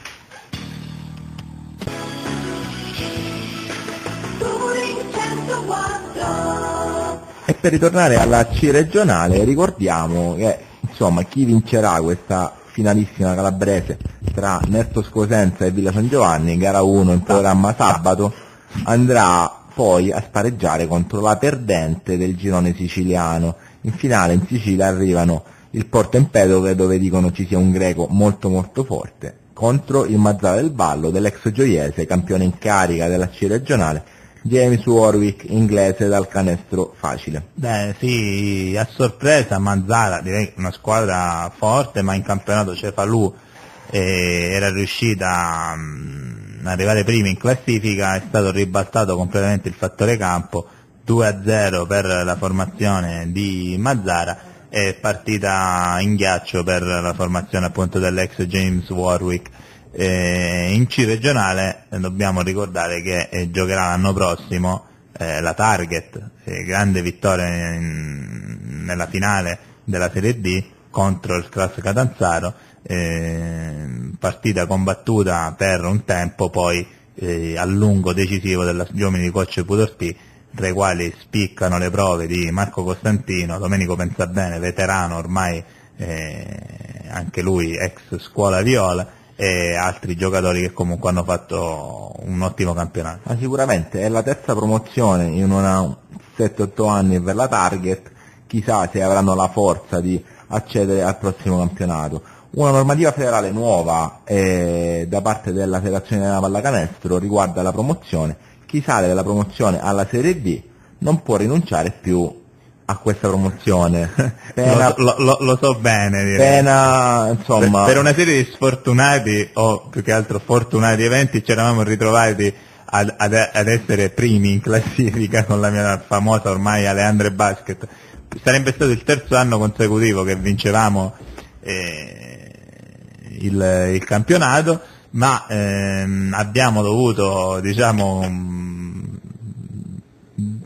Speaker 4: E per ritornare alla C regionale ricordiamo che insomma chi vincerà questa finalissima calabrese tra Nertos Cosenza e Villa San Giovanni, gara 1 in programma sabato, andrà poi a spareggiare contro la perdente del girone siciliano. In finale in Sicilia arrivano il Porto Empedocle, dove dicono ci sia un greco molto molto forte, contro il Mazzara del Ballo dell'ex Gioiese, campione in carica della C regionale, James Warwick, inglese dal canestro facile.
Speaker 7: Beh sì, a sorpresa Mazzara, direi una squadra forte, ma in campionato Cefalù era riuscita ad arrivare prima in classifica, è stato ribaltato completamente il fattore campo, 2-0 per la formazione di Mazzara, è partita in ghiaccio per la formazione appunto dell'ex James Warwick. In C regionale dobbiamo ricordare che giocherà l'anno prossimo la Target, grande vittoria nella finale della Serie D contro il Class Catanzaro, partita combattuta per un tempo, poi a lungo decisivo degli uomini di coach Pudortì, tra i quali spiccano le prove di Marco Costantino, Domenico Pensabene, veterano ormai, anche lui ex scuola viola, e altri giocatori che comunque hanno fatto un ottimo campionato.
Speaker 4: Ma sicuramente è la terza promozione in una 7-8 anni per la Target, chissà se avranno la forza di accedere al prossimo campionato. Una normativa federale nuova da parte della Federazione della Pallacanestro riguarda la promozione. Chi sale dalla promozione alla Serie D non può rinunciare più a questa promozione. Pena,
Speaker 7: lo so bene, direi.
Speaker 4: Pena, insomma,
Speaker 7: per una serie di sfortunati o più che altro fortunati eventi ci eravamo ritrovati ad essere primi in classifica con la mia famosa ormai Aleandre Basket. Sarebbe stato il terzo anno consecutivo che vincevamo il campionato, ma abbiamo dovuto, diciamo,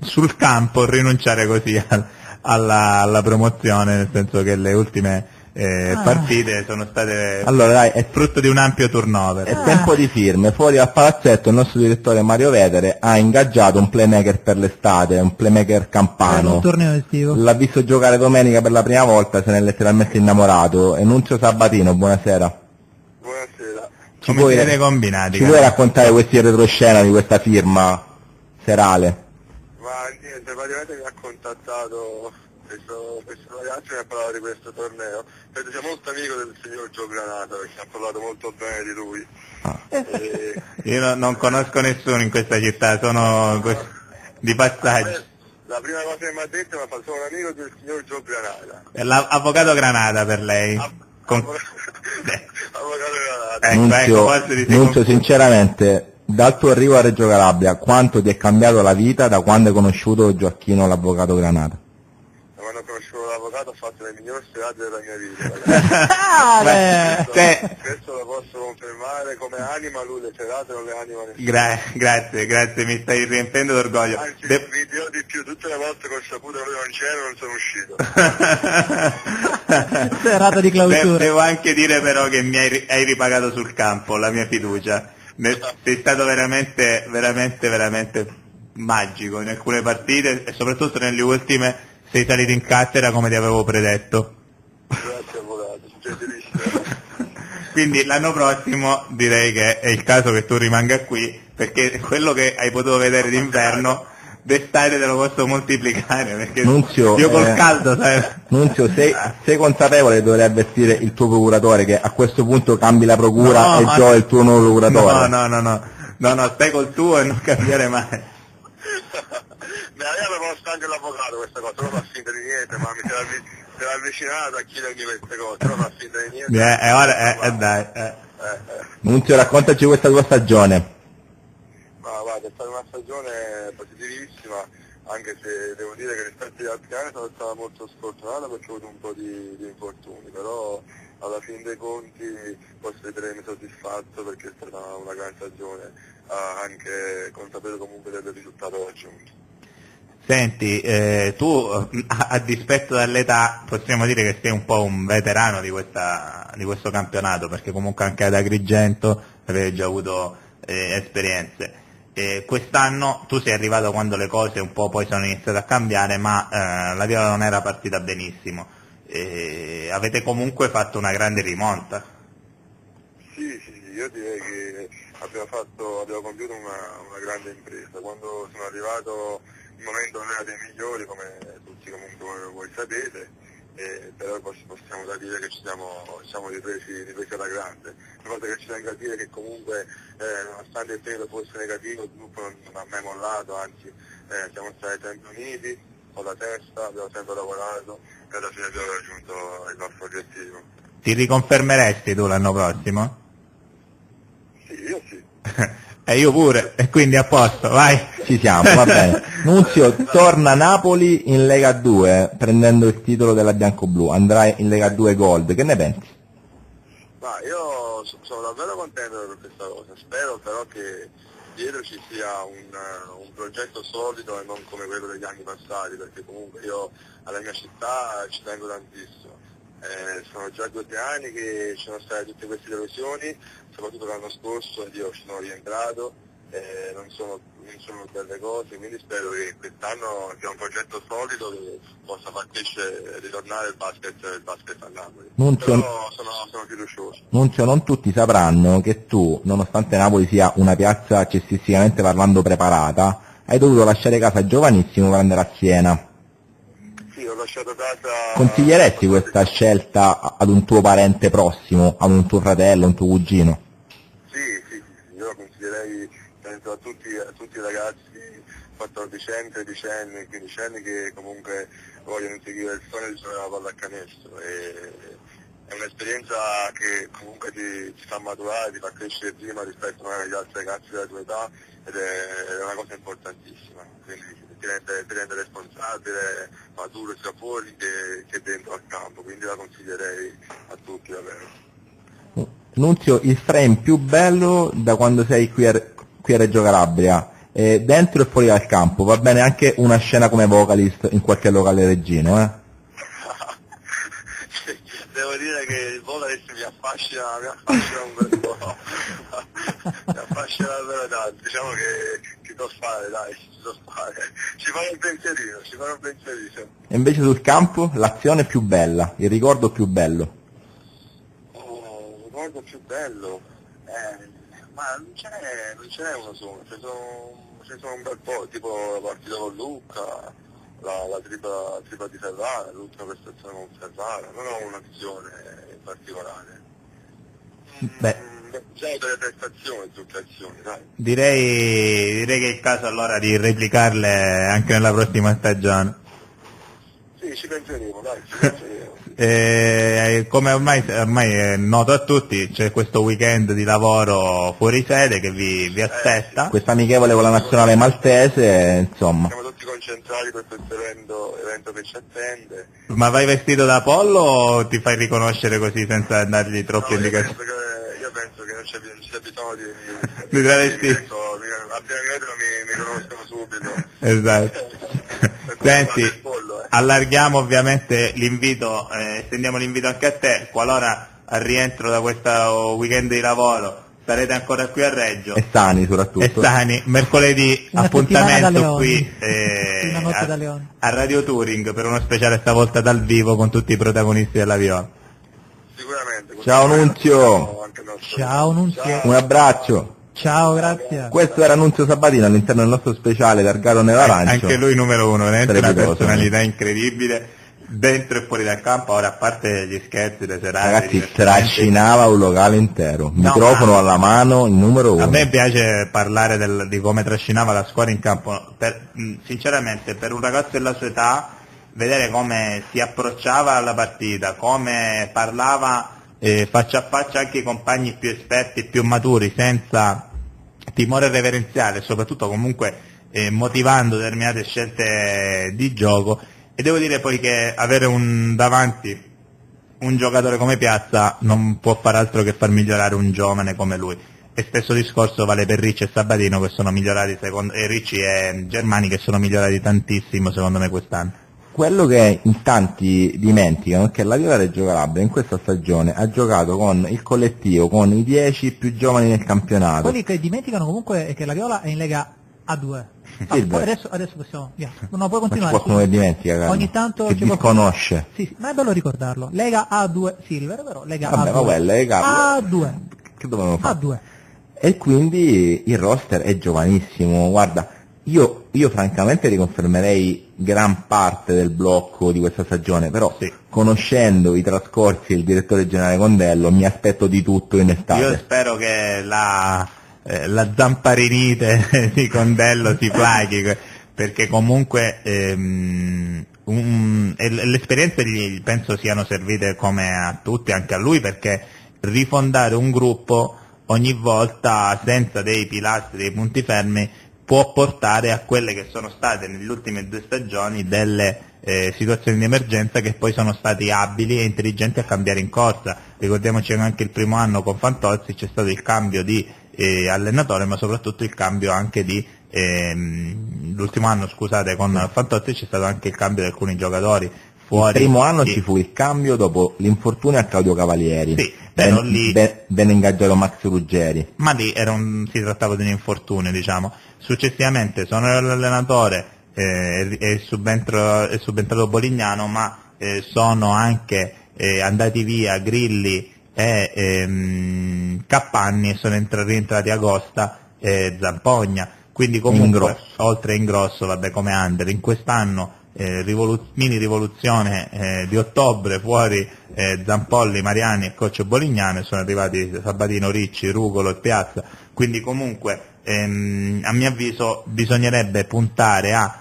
Speaker 7: sul campo rinunciare così alla promozione, nel senso che le ultime partite sono state
Speaker 4: Allora dai, è
Speaker 7: frutto di un ampio turnover.
Speaker 4: È tempo di firme. Fuori dal palazzetto il nostro direttore Mario Vetere ha ingaggiato un playmaker per l'estate, un playmaker campano.
Speaker 5: Un torneo estivo.
Speaker 4: L'ha visto giocare domenica per la prima volta, se ne è letteralmente innamorato. Enunzio Sabatino, buonasera.
Speaker 6: Buonasera.
Speaker 7: Come siete combinati?
Speaker 4: Ci vuoi raccontare questi retroscena di questa firma serale?
Speaker 6: Ma niente, praticamente mi ha contattato questo ragazzo che mi ha parlato di questo torneo. Credo sia molto amico del signor Gio Granata, perché ha parlato molto bene di lui.
Speaker 7: Io non conosco nessuno in questa città, sono di passaggio.
Speaker 6: La prima cosa che mi ha detto mi ha fatto sono un amico del signor Gio Granata.
Speaker 7: L'avvocato Granata per lei.
Speaker 6: Avvocato Granata.
Speaker 4: Nunzio, sinceramente, dal tuo arrivo a Reggio Calabria, quanto ti è cambiato la vita da quando hai conosciuto Gioacchino l'avvocato Granata?
Speaker 6: Quando ho conosciuto l'avvocato ho fatto le migliori serate della mia vita. Questo lo posso confermare, come anima lui le serate, non le anima nessuno.
Speaker 7: Grazie, mi stai riempendo d'orgoglio.
Speaker 6: Anzi, vi dirò di più, tutte le volte che ho saputo che lui non c'era non sono uscito.
Speaker 5: Serata di clausura.
Speaker 7: Devo anche dire però che mi hai ripagato sul campo la mia fiducia. Sei stato veramente magico in alcune partite e soprattutto nelle ultime. Sei salito in cattedra come ti avevo predetto.
Speaker 6: Grazie avvocato, gentilissimo.
Speaker 7: Quindi l'anno prossimo direi che è il caso che tu rimanga qui, perché quello che hai potuto vedere d'inverno d'estate te lo posso moltiplicare, perché
Speaker 4: Nunzio,
Speaker 7: io col caldo, sai.
Speaker 4: Nunzio, sei consapevole che dovrebbe avvertire il tuo procuratore che a questo punto cambi la procura e Gio è il tuo nuovo procuratore?
Speaker 7: No, stai col tuo e non cambiare mai.
Speaker 6: Me l'aveva proposto anche l'avvocato questa cosa, non fa finta di niente, ma mi si era avvicinato a chiedermi queste cose, non fa finta di niente.
Speaker 7: Dai.
Speaker 4: Nunzio, raccontaci questa tua stagione.
Speaker 6: Ma guarda, è stata una stagione positivissima, anche se devo dire che rispetto agli altri anni sono stata molto sfortunata perché ho avuto un po' di infortuni, però alla fine dei conti posso ritenermi soddisfatto perché è stata una gran stagione, anche consapevole comunque del risultato raggiunto.
Speaker 7: Senti, tu a dispetto dell'età possiamo dire che sei un po' un veterano di questo campionato, perché comunque anche ad Agrigento avevi già avuto esperienze. Quest'anno tu sei arrivato quando le cose un po' poi sono iniziate a cambiare, ma la Viola non era partita benissimo. Avete comunque fatto una grande rimonta.
Speaker 6: Sì, io direi che abbiamo compiuto una grande impresa. Quando sono arrivato il momento non era dei migliori, come tutti comunque voi sapete, però possiamo da dire che ci siamo ripresi alla grande. Una cosa che ci tengo a dire è che comunque nonostante il periodo fosse negativo il gruppo non ha mai mollato, anzi siamo stati sempre uniti, con la testa, abbiamo sempre lavorato e alla fine abbiamo raggiunto il nostro obiettivo.
Speaker 7: Ti riconfermeresti tu l'anno prossimo?
Speaker 6: Sì, io sì.
Speaker 7: E io pure, e quindi a posto, vai.
Speaker 4: Ci siamo, va bene. Nunzio torna a Napoli in Lega 2, prendendo il titolo della Biancoblù, andrà in Lega 2 Gold, che ne pensi?
Speaker 6: Ma io sono davvero contento per questa cosa, spero però che dietro ci sia un progetto solido e non come quello degli anni passati, perché comunque io alla mia città ci tengo tantissimo. Sono già 2 o 3 anni che ci sono state tutte queste delusioni, soprattutto l'anno scorso io ci sono rientrato, non sono belle cose, quindi spero che quest'anno sia un progetto solido che possa far crescere e ritornare il basket a Napoli. Però sono fiducioso.
Speaker 4: Nunzio, non tutti sapranno che tu, nonostante Napoli sia una piazza cestisticamente parlando preparata, hai dovuto lasciare casa giovanissimo per andare a Siena.
Speaker 6: Sì, ho lasciato casa.
Speaker 4: Consiglieresti questa scelta ad un tuo parente prossimo, ad un tuo fratello, un tuo cugino?
Speaker 6: Sì, io lo consiglierei, penso a tutti i ragazzi 14 anni, 13 anni, 15 anni che comunque vogliono seguire il sogno di giocare la palla a canestro. È un'esperienza che comunque ti fa maturare, ti fa crescere prima rispetto agli altri ragazzi della tua età ed è una cosa importantissima. Quindi ti rende responsabile, maturo sia fuori che dentro al campo, quindi la consiglierei a tutti davvero.
Speaker 4: Nunzio, il frame più bello da quando sei qui a Reggio Calabria dentro e fuori dal campo, va bene anche una scena come vocalist in qualche locale reggino,
Speaker 6: Devo dire che il vocalist mi affascina un bel po', mi affascina davvero tanto, diciamo che ci so fare, dai, ci farò un pensierino.
Speaker 4: E invece sul campo l'azione più bella, il ricordo più bello?
Speaker 6: Il ricordo più bello? Ma non ce n'è uno solo, ce ne sono un bel po', tipo la partita con Lucca, la tripla di Ferrara, l'ultima prestazione con Ferrara, non ho un'azione in particolare. C'è delle prestazioni, tutte azioni, dai.
Speaker 7: Direi che è il caso allora di replicarle anche nella prossima stagione.
Speaker 6: Sì, ci penseremo, dai, ci penseremo.
Speaker 7: Come ormai è noto a tutti, c'è questo weekend di lavoro fuori sede che vi aspetta.
Speaker 4: Questa amichevole con la nazionale maltese, insomma.
Speaker 6: Siamo tutti concentrati per questo evento che ci attende.
Speaker 7: Ma vai vestito da Apollo o ti fai riconoscere così senza dargli troppe indicazioni?
Speaker 6: Io penso che non c'è bisogno
Speaker 7: di travestire.
Speaker 6: Appena mi vedono mi conoscono subito.
Speaker 7: Esatto. Senti, allarghiamo ovviamente l'invito, estendiamo l'invito anche a te, qualora al rientro da questo weekend di lavoro sarete ancora qui a Reggio.
Speaker 4: E sani soprattutto.
Speaker 7: E sani, mercoledì
Speaker 5: una
Speaker 7: appuntamento qui
Speaker 5: una notte da Leoni.
Speaker 7: A Radio Touring per uno speciale stavolta dal vivo con tutti i protagonisti della Viola.
Speaker 6: Sicuramente.
Speaker 4: Ciao Nunzio.
Speaker 5: Ciao Nunzio.
Speaker 4: Un abbraccio.
Speaker 5: Ciao, grazie.
Speaker 4: Questo era Nunzio Sabatino all'interno del nostro speciale Targato Nero-Arancio.
Speaker 7: Anche lui numero uno, veramente una personalità incredibile, dentro e fuori dal campo. Ora, a parte gli scherzi, le serate,
Speaker 4: ragazzi, trascinava un locale intero, microfono alla mano, il numero uno.
Speaker 7: A me piace parlare di come trascinava la squadra in campo, sinceramente per un ragazzo della sua età, vedere come si approcciava alla partita, come parlava faccia a faccia anche i compagni più esperti e più maturi, senza timore reverenziale, soprattutto comunque motivando determinate scelte di gioco. E devo dire poi che avere davanti un giocatore come Piazza non può far altro che far migliorare un giovane come lui. E stesso discorso vale per Ricci e Sabatino, che sono migliorati, Ricci e Germani, che sono migliorati tantissimo secondo me quest'anno.
Speaker 4: Quello che in tanti dimenticano è che la Viola Reggio Calabria in questa stagione ha giocato con il collettivo, con i 10 più giovani nel campionato.
Speaker 5: Quelli che dimenticano comunque è che la Viola è in Lega A2. Adesso possiamo, via. No, puoi continuare.
Speaker 4: Qualcuno che dimentica, cara.
Speaker 5: Ogni tanto
Speaker 4: che ci conosce.
Speaker 5: Sì, ma è bello ricordarlo. Lega A2 Silver, però Lega
Speaker 4: Vabbè,
Speaker 5: A2.
Speaker 4: Ma Lega
Speaker 5: A2.
Speaker 4: Che dovevamo fare?
Speaker 5: A2.
Speaker 4: E quindi il roster è giovanissimo, guarda. Io francamente riconfermerei gran parte del blocco di questa stagione, però
Speaker 7: sì,
Speaker 4: conoscendo i trascorsi del direttore generale Condello mi aspetto di tutto in estate.
Speaker 7: Io spero che la zamparinite di Condello si plaghi, perché comunque le esperienze penso siano servite come a tutti, anche a lui, perché rifondare un gruppo ogni volta senza dei pilastri, dei punti fermi, può portare a quelle che sono state nelle ultime 2 stagioni delle situazioni di emergenza che poi sono stati abili e intelligenti a cambiare in corsa. Ricordiamoci che anche il primo anno con Fantozzi c'è stato il cambio di allenatore, ma soprattutto il cambio anche l'ultimo anno, scusate, con Fantozzi c'è stato anche il cambio di alcuni giocatori. Fuori,
Speaker 4: il primo anno
Speaker 7: sì,
Speaker 4: ci fu il cambio dopo l'infortunio a Claudio Cavalieri,
Speaker 7: sì, però lì
Speaker 4: venne ingaggiato Max Ruggeri,
Speaker 7: ma lì si trattava di un infortunio, diciamo. Successivamente sono l'allenatore, è subentrato Bolignano, ma sono anche andati via Grilli e Cappanni, e sono rientrati Agosta e Zampogna, quindi comunque oltre Ingrosso, vabbè, come under. In quest'anno mini rivoluzione di ottobre, fuori Zampolli, Mariani e Coach Bolignano, sono arrivati Sabatino, Ricci, Rugolo e Piazza, quindi comunque a mio avviso bisognerebbe puntare a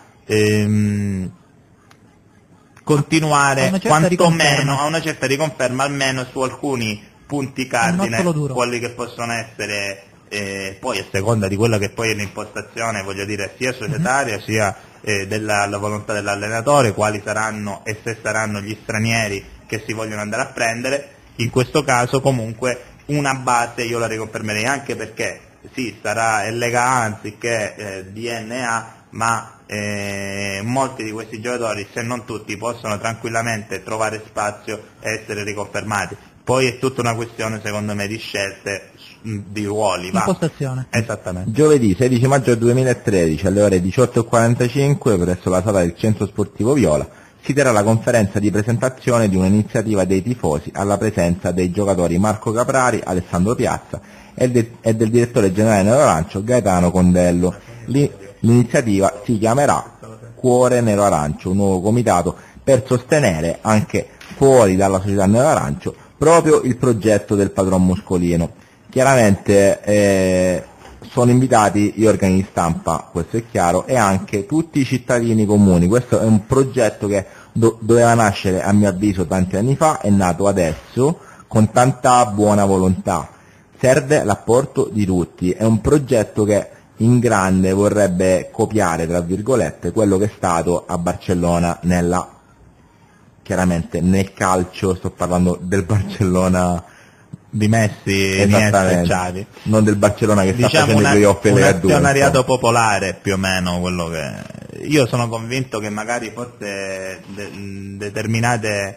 Speaker 7: continuare quantomeno a una certa riconferma, almeno su alcuni punti cardine, quelli che possono essere poi a seconda di quella che poi è l'impostazione, voglio dire, sia societaria sia della volontà dell'allenatore, quali saranno e se saranno gli stranieri che si vogliono andare a prendere. In questo caso comunque una base io la riconfermerei, anche perché sì, sarà Lega anziché DNA, ma molti di questi giocatori, se non tutti, possono tranquillamente trovare spazio e essere riconfermati. Poi è tutta una questione, secondo me, di scelte, di ruoli.
Speaker 5: Impostazione.
Speaker 7: Esattamente.
Speaker 4: Giovedì 16 maggio 2013 alle ore 18:45 presso la sala del Centro Sportivo Viola si terrà la conferenza di presentazione di un'iniziativa dei tifosi alla presenza dei giocatori Marco Caprari, Alessandro Piazza e del direttore generale Nero-Arancio Gaetano Condello. L'iniziativa si chiamerà Cuore Nero-Arancio, un nuovo comitato per sostenere anche fuori dalla società Nero-Arancio proprio il progetto del padron Muscolino. Chiaramente sono invitati gli organi di stampa, questo è chiaro, e anche tutti i cittadini comuni. Questo è un progetto che doveva nascere, a mio avviso, tanti anni fa, è nato adesso con tanta buona volontà. Serve l'apporto di tutti, è un progetto che in grande vorrebbe copiare, tra virgolette, quello che è stato a Barcellona chiaramente nel calcio, sto parlando del Barcellona
Speaker 7: di Messi e Xavi,
Speaker 4: non del Barcellona che sta facendo i playoff
Speaker 7: un azionariato popolare, più o meno quello che io sono convinto che magari forse determinate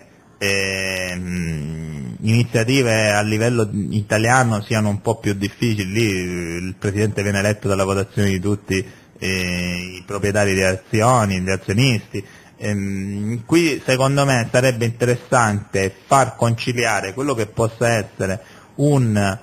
Speaker 7: iniziative a livello italiano siano un po' più difficili. Lì il presidente viene eletto dalla votazione di tutti i proprietari di azioni, gli azionisti. Qui secondo me sarebbe interessante far conciliare quello che possa essere un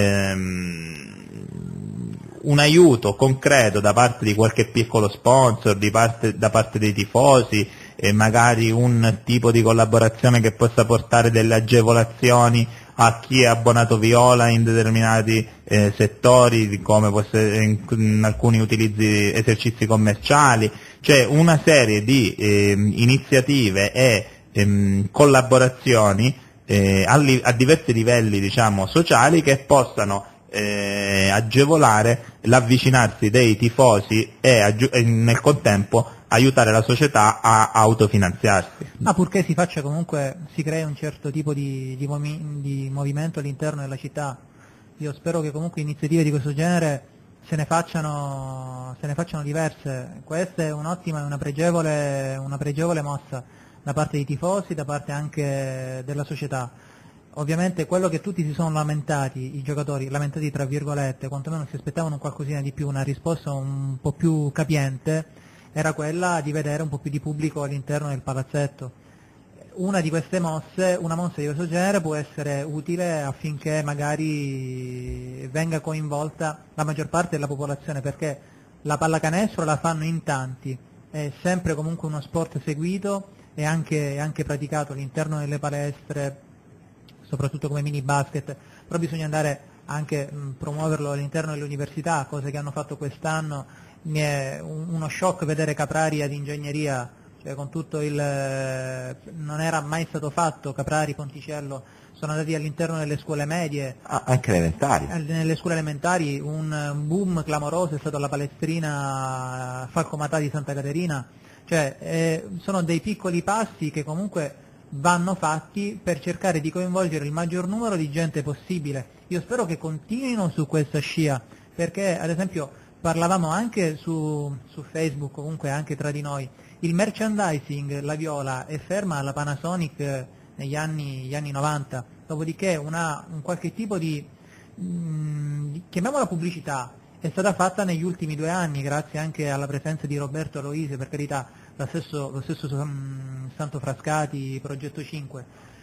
Speaker 7: aiuto concreto da parte di qualche piccolo sponsor, da parte dei tifosi, e magari un tipo di collaborazione che possa portare delle agevolazioni a chi è abbonato Viola in determinati settori, come può essere in alcuni esercizi commerciali, cioè una serie di iniziative e collaborazioni a diversi livelli, diciamo, sociali, che possano agevolare l'avvicinarsi dei tifosi e nel contempo aiutare la società a autofinanziarsi.
Speaker 5: Purché si faccia comunque, si crei un certo tipo di movimento all'interno della città. Io spero che comunque iniziative di questo genere se ne facciano diverse. Questa è un'ottima e una pregevole mossa da parte dei tifosi, da parte anche della società. Ovviamente quello che tutti si sono lamentati, i giocatori, lamentati tra virgolette, quantomeno si aspettavano qualcosina di più, una risposta un po' più capiente, era quella di vedere un po' più di pubblico all'interno del palazzetto. Una mossa di questo genere può essere utile affinché magari venga coinvolta la maggior parte della popolazione, perché la pallacanestro la fanno in tanti, è sempre comunque uno sport seguito e anche praticato all'interno delle palestre, soprattutto come mini basket, però bisogna andare anche promuoverlo all'interno delle università, cose che hanno fatto quest'anno. Mi è uno shock vedere Caprari ad ingegneria, cioè con tutto non era mai stato fatto. Caprari, Ponticello sono andati all'interno delle scuole medie,
Speaker 4: anche elementari.
Speaker 5: Nelle scuole elementari un boom clamoroso è stato alla palestrina Falco Matà di Santa Caterina, cioè sono dei piccoli passi che comunque vanno fatti per cercare di coinvolgere il maggior numero di gente possibile. Io spero che continuino su questa scia, perché ad esempio parlavamo anche su Facebook, comunque anche tra di noi, il merchandising, la Viola è ferma alla Panasonic negli anni 90, dopodiché un qualche tipo di chiamiamola pubblicità, è stata fatta negli ultimi 2 anni, grazie anche alla presenza di Roberto Aloisi, per carità, lo stesso Santo Frascati, Progetto 5,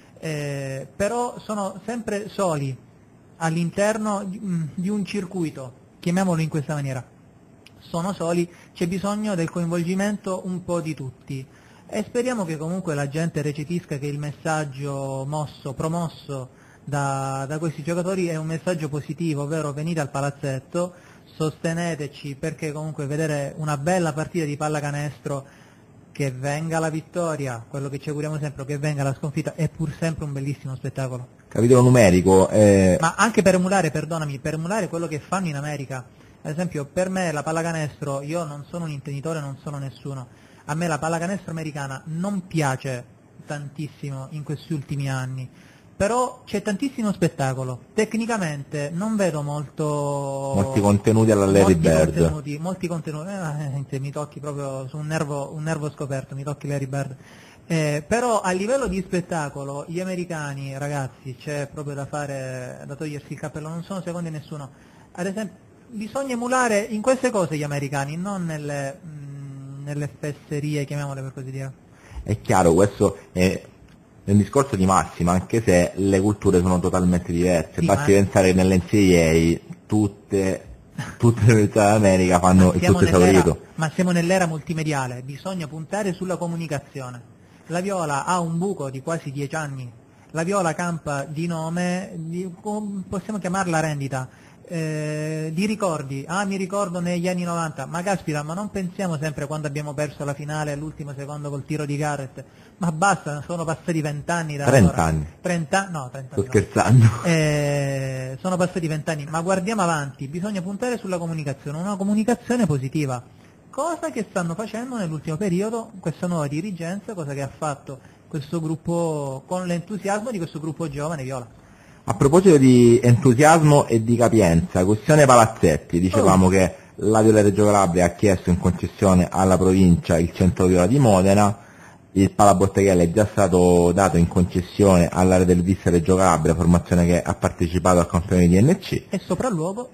Speaker 5: però sono sempre soli all'interno di un circuito, chiamiamolo in questa maniera, sono soli, c'è bisogno del coinvolgimento un po' di tutti, e speriamo che comunque la gente recepisca che il messaggio promosso da questi giocatori è un messaggio positivo, ovvero venite al palazzetto, sosteneteci, perché comunque vedere una bella partita di pallacanestro, che venga la vittoria, quello che ci auguriamo sempre, che venga la sconfitta, è pur sempre un bellissimo spettacolo.
Speaker 4: Capitolo numerico.
Speaker 5: Ma anche per emulare quello che fanno in America. Ad esempio, per me la pallacanestro, io non sono un intenditore, non sono nessuno, a me la pallacanestro americana non piace tantissimo in questi ultimi anni, però c'è tantissimo spettacolo. Tecnicamente non vedo
Speaker 4: molti contenuti alla Larry Bird.
Speaker 5: Molti contenuti, mi tocchi proprio su un nervo scoperto, mi tocchi Larry Bird. Però a livello di spettacolo gli americani, ragazzi, c'è proprio da togliersi il cappello, non sono secondi a nessuno. Ad esempio, bisogna emulare in queste cose gli americani, non nelle fesserie, chiamiamole per così dire.
Speaker 4: È chiaro, questo è un discorso di massima, anche se le culture sono totalmente diverse.
Speaker 5: Sì,
Speaker 4: basti pensare che nell'NCAA tutte le università d'America fanno il tutto esaurito.
Speaker 5: Ma siamo nell'era multimediale, bisogna puntare sulla comunicazione. La Viola ha un buco di quasi 10 anni, la Viola campa di nome, possiamo chiamarla rendita, di ricordi. Mi ricordo negli anni 90, ma caspita, ma non pensiamo sempre quando abbiamo perso la finale all'ultimo secondo col tiro di Garrett, ma basta, sono passati 20 anni da
Speaker 4: 30
Speaker 5: allora.
Speaker 4: anni.
Speaker 5: 30 no, 30
Speaker 4: Sto
Speaker 5: anni.
Speaker 4: scherzando.
Speaker 5: Sono passati 20 anni, ma guardiamo avanti, bisogna puntare sulla comunicazione, una comunicazione positiva, cosa che stanno facendo nell'ultimo periodo questa nuova dirigenza, cosa che ha fatto questo gruppo con l'entusiasmo di questo gruppo giovane Viola.
Speaker 4: A proposito di entusiasmo e di capienza, questione palazzetti, dicevamo che la Viola Reggio Calabria ha chiesto in concessione alla provincia il centro Viola di Modena, il Palabotteghella è già stato dato in concessione all'area del Vis Reggio Calabria, formazione che ha partecipato al campione di NC,
Speaker 5: e sopralluogo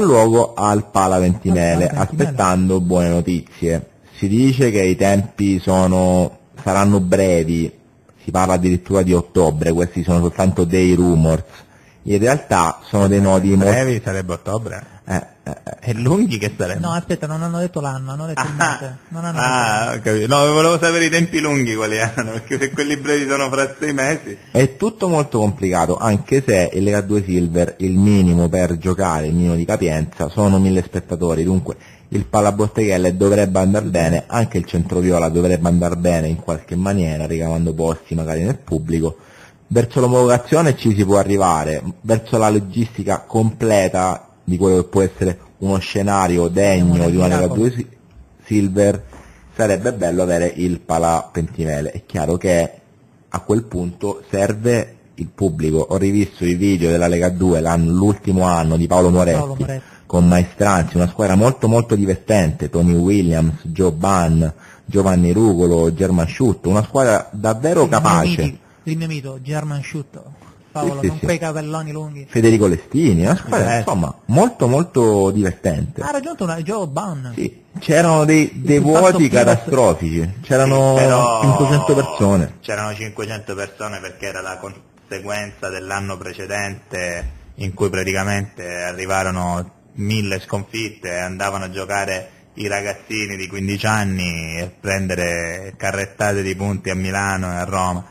Speaker 4: al Pala Ventimele, aspettando buone notizie. Si dice che i tempi saranno brevi, si parla addirittura di ottobre, questi sono soltanto dei rumors, in realtà sono dei nodi
Speaker 7: brevi sarebbe ottobre? E lunghi che sarebbe?
Speaker 5: No, aspetta, non hanno detto l'anno, hanno detto il mese. Non hanno
Speaker 7: ho capito. No, volevo sapere i tempi lunghi quali erano, perché se quelli brevi sono fra 6 mesi.
Speaker 4: È tutto molto complicato, anche se in Lega 2 Silver il minimo per giocare, il minimo di capienza, sono 1000 spettatori, dunque il Palabotteghelle dovrebbe andare bene, anche il centro Viola dovrebbe andare bene in qualche maniera, ricavando posti magari nel pubblico. Verso l'omologazione ci si può arrivare, verso la logistica completa di quello che può essere uno scenario degno di una Lega 2 Silver, sarebbe bello avere il Pala Ventimele. È chiaro che a quel punto serve il pubblico. Ho rivisto i video della Lega 2 l'ultimo anno di Paolo Moretti. Con Maestranzi, una squadra molto molto divertente, Tony Williams, Joe Bunn, Giovanni Rugolo, German Schutto, una squadra davvero capace.
Speaker 5: Il mio mito, German Schutto, Paolo, con quei capelloni lunghi.
Speaker 4: Federico Lestini, una squadra insomma molto molto divertente.
Speaker 5: Ha raggiunto una Joe Bunn.
Speaker 4: Sì, c'erano dei vuoti catastrofici, c'erano 500 persone.
Speaker 7: C'erano 500 persone perché era la conseguenza dell'anno precedente in cui praticamente arrivarono 1000 sconfitte e andavano a giocare i ragazzini di 15 anni e prendere carrettate di punti a Milano e a Roma.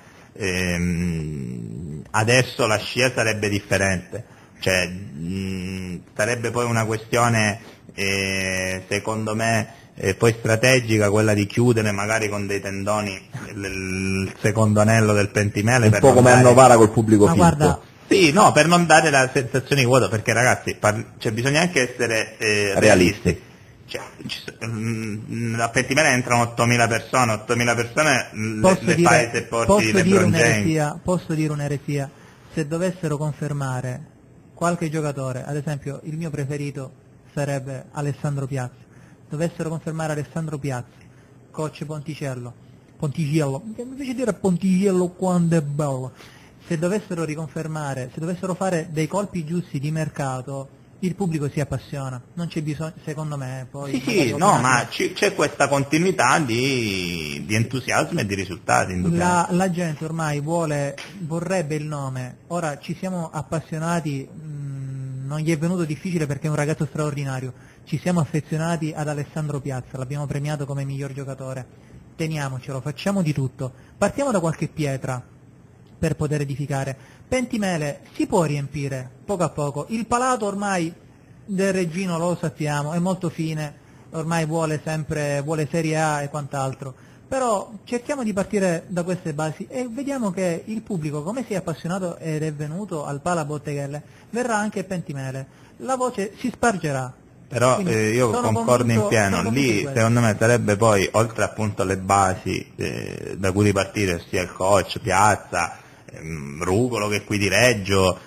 Speaker 7: Adesso la scia sarebbe differente, cioè sarebbe poi una questione secondo me poi strategica, quella di chiudere magari con dei tendoni il secondo anello del Pentimele,
Speaker 4: un po' come a Novara col pubblico finto.
Speaker 5: Guarda,
Speaker 7: sì, no, per non dare la sensazione di vuoto, perché ragazzi, bisogna anche essere realisti. Cioè, a Pentimele entrano 8.000 persone, le fai se porti LeBron James.
Speaker 5: Posso dire un'eresia, se dovessero confermare qualche giocatore, ad esempio il mio preferito sarebbe Alessandro Piazza, dovessero confermare Alessandro Piazza, coach Ponticello, mi piace dire Ponticello quando è bello, se dovessero riconfermare, se dovessero fare dei colpi giusti di mercato, il pubblico si appassiona, non c'è bisogno, secondo me. Poi
Speaker 7: sì, no, ma c'è questa continuità di entusiasmo e di risultati.
Speaker 5: La gente ormai vorrebbe il nome, ora ci siamo appassionati, non gli è venuto difficile perché è un ragazzo straordinario, ci siamo affezionati ad Alessandro Piazza, l'abbiamo premiato come miglior giocatore, teniamocelo, facciamo di tutto, partiamo da qualche pietra per poter edificare. Pentimele si può riempire poco a poco, il palato ormai del Reggino lo sappiamo, è molto fine, ormai vuole Serie A e quant'altro, però cerchiamo di partire da queste basi e vediamo che il pubblico, come si è appassionato ed è venuto al Pala Botteghelle, verrà anche a Pentimele, la voce si spargerà.
Speaker 7: Però io concordo in pieno, lì secondo me sarebbe poi, oltre appunto alle basi da cui ripartire, ossia il coach, Piazza, Rugolo che è qui di Reggio,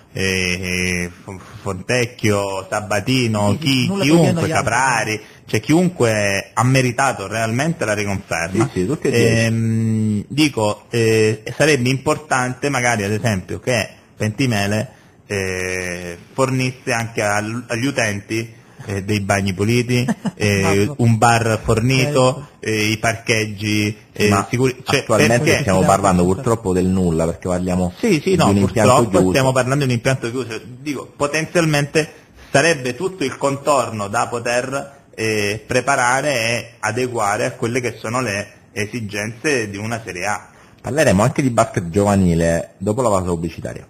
Speaker 7: Fontecchio, Sabatino, chiunque, Caprari, cioè chiunque ha meritato realmente la riconferma. Dico, sarebbe importante magari ad esempio che Pentimele fornisse anche agli utenti dei bagni puliti, un bar fornito, i parcheggi sicuri. Cioè,
Speaker 4: attualmente stiamo parlando purtroppo del nulla, perché parliamo di un impianto chiuso.
Speaker 7: Stiamo parlando di un impianto chiuso. Dico, potenzialmente sarebbe tutto il contorno da poter preparare e adeguare a quelle che sono le esigenze di una Serie A.
Speaker 4: Parleremo anche di basket giovanile dopo la pausa pubblicitaria.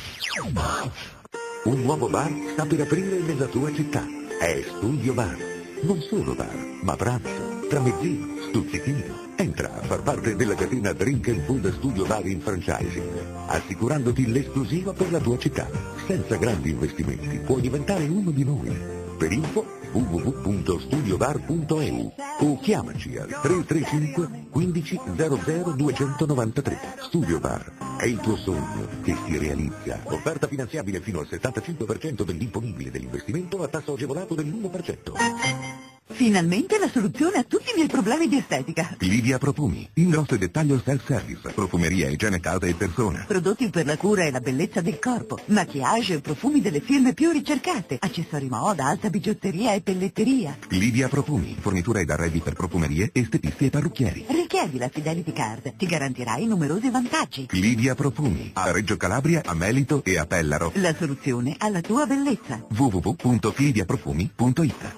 Speaker 11: Un nuovo bar sta per aprire nella tua città. È Studio Bar. Non solo bar, ma pranzo, tramezzino, stuzzichino. Entra a far parte della catena Drink and Food Studio Bar in franchising, assicurandoti l'esclusiva per la tua città. Senza grandi investimenti puoi diventare uno di noi. Per info www.studiobar.eu o chiamaci al 335 15 00 293. Studio Bar è il tuo sogno che si realizza. Offerta finanziabile fino al 75% dell'imponibile dell'investimento a tasso agevolato dell'1%.
Speaker 12: Finalmente la soluzione a tutti i miei problemi di estetica.
Speaker 11: Livia Profumi, ingrosso e dettaglio self-service, profumeria, igiene casa e persona.
Speaker 12: Prodotti per la cura e la bellezza del corpo, maquillage e profumi delle firme più ricercate, accessori moda, alta bigiotteria e pelletteria.
Speaker 11: Livia Profumi, fornitura ed arredi per profumerie, estetisti e parrucchieri.
Speaker 12: Richiedi la Fidelity Card, ti garantirai numerosi vantaggi.
Speaker 11: Livia Profumi, a Reggio Calabria, a Melito e a Pellaro.
Speaker 12: La soluzione alla tua bellezza.
Speaker 11: www.liviaprofumi.it.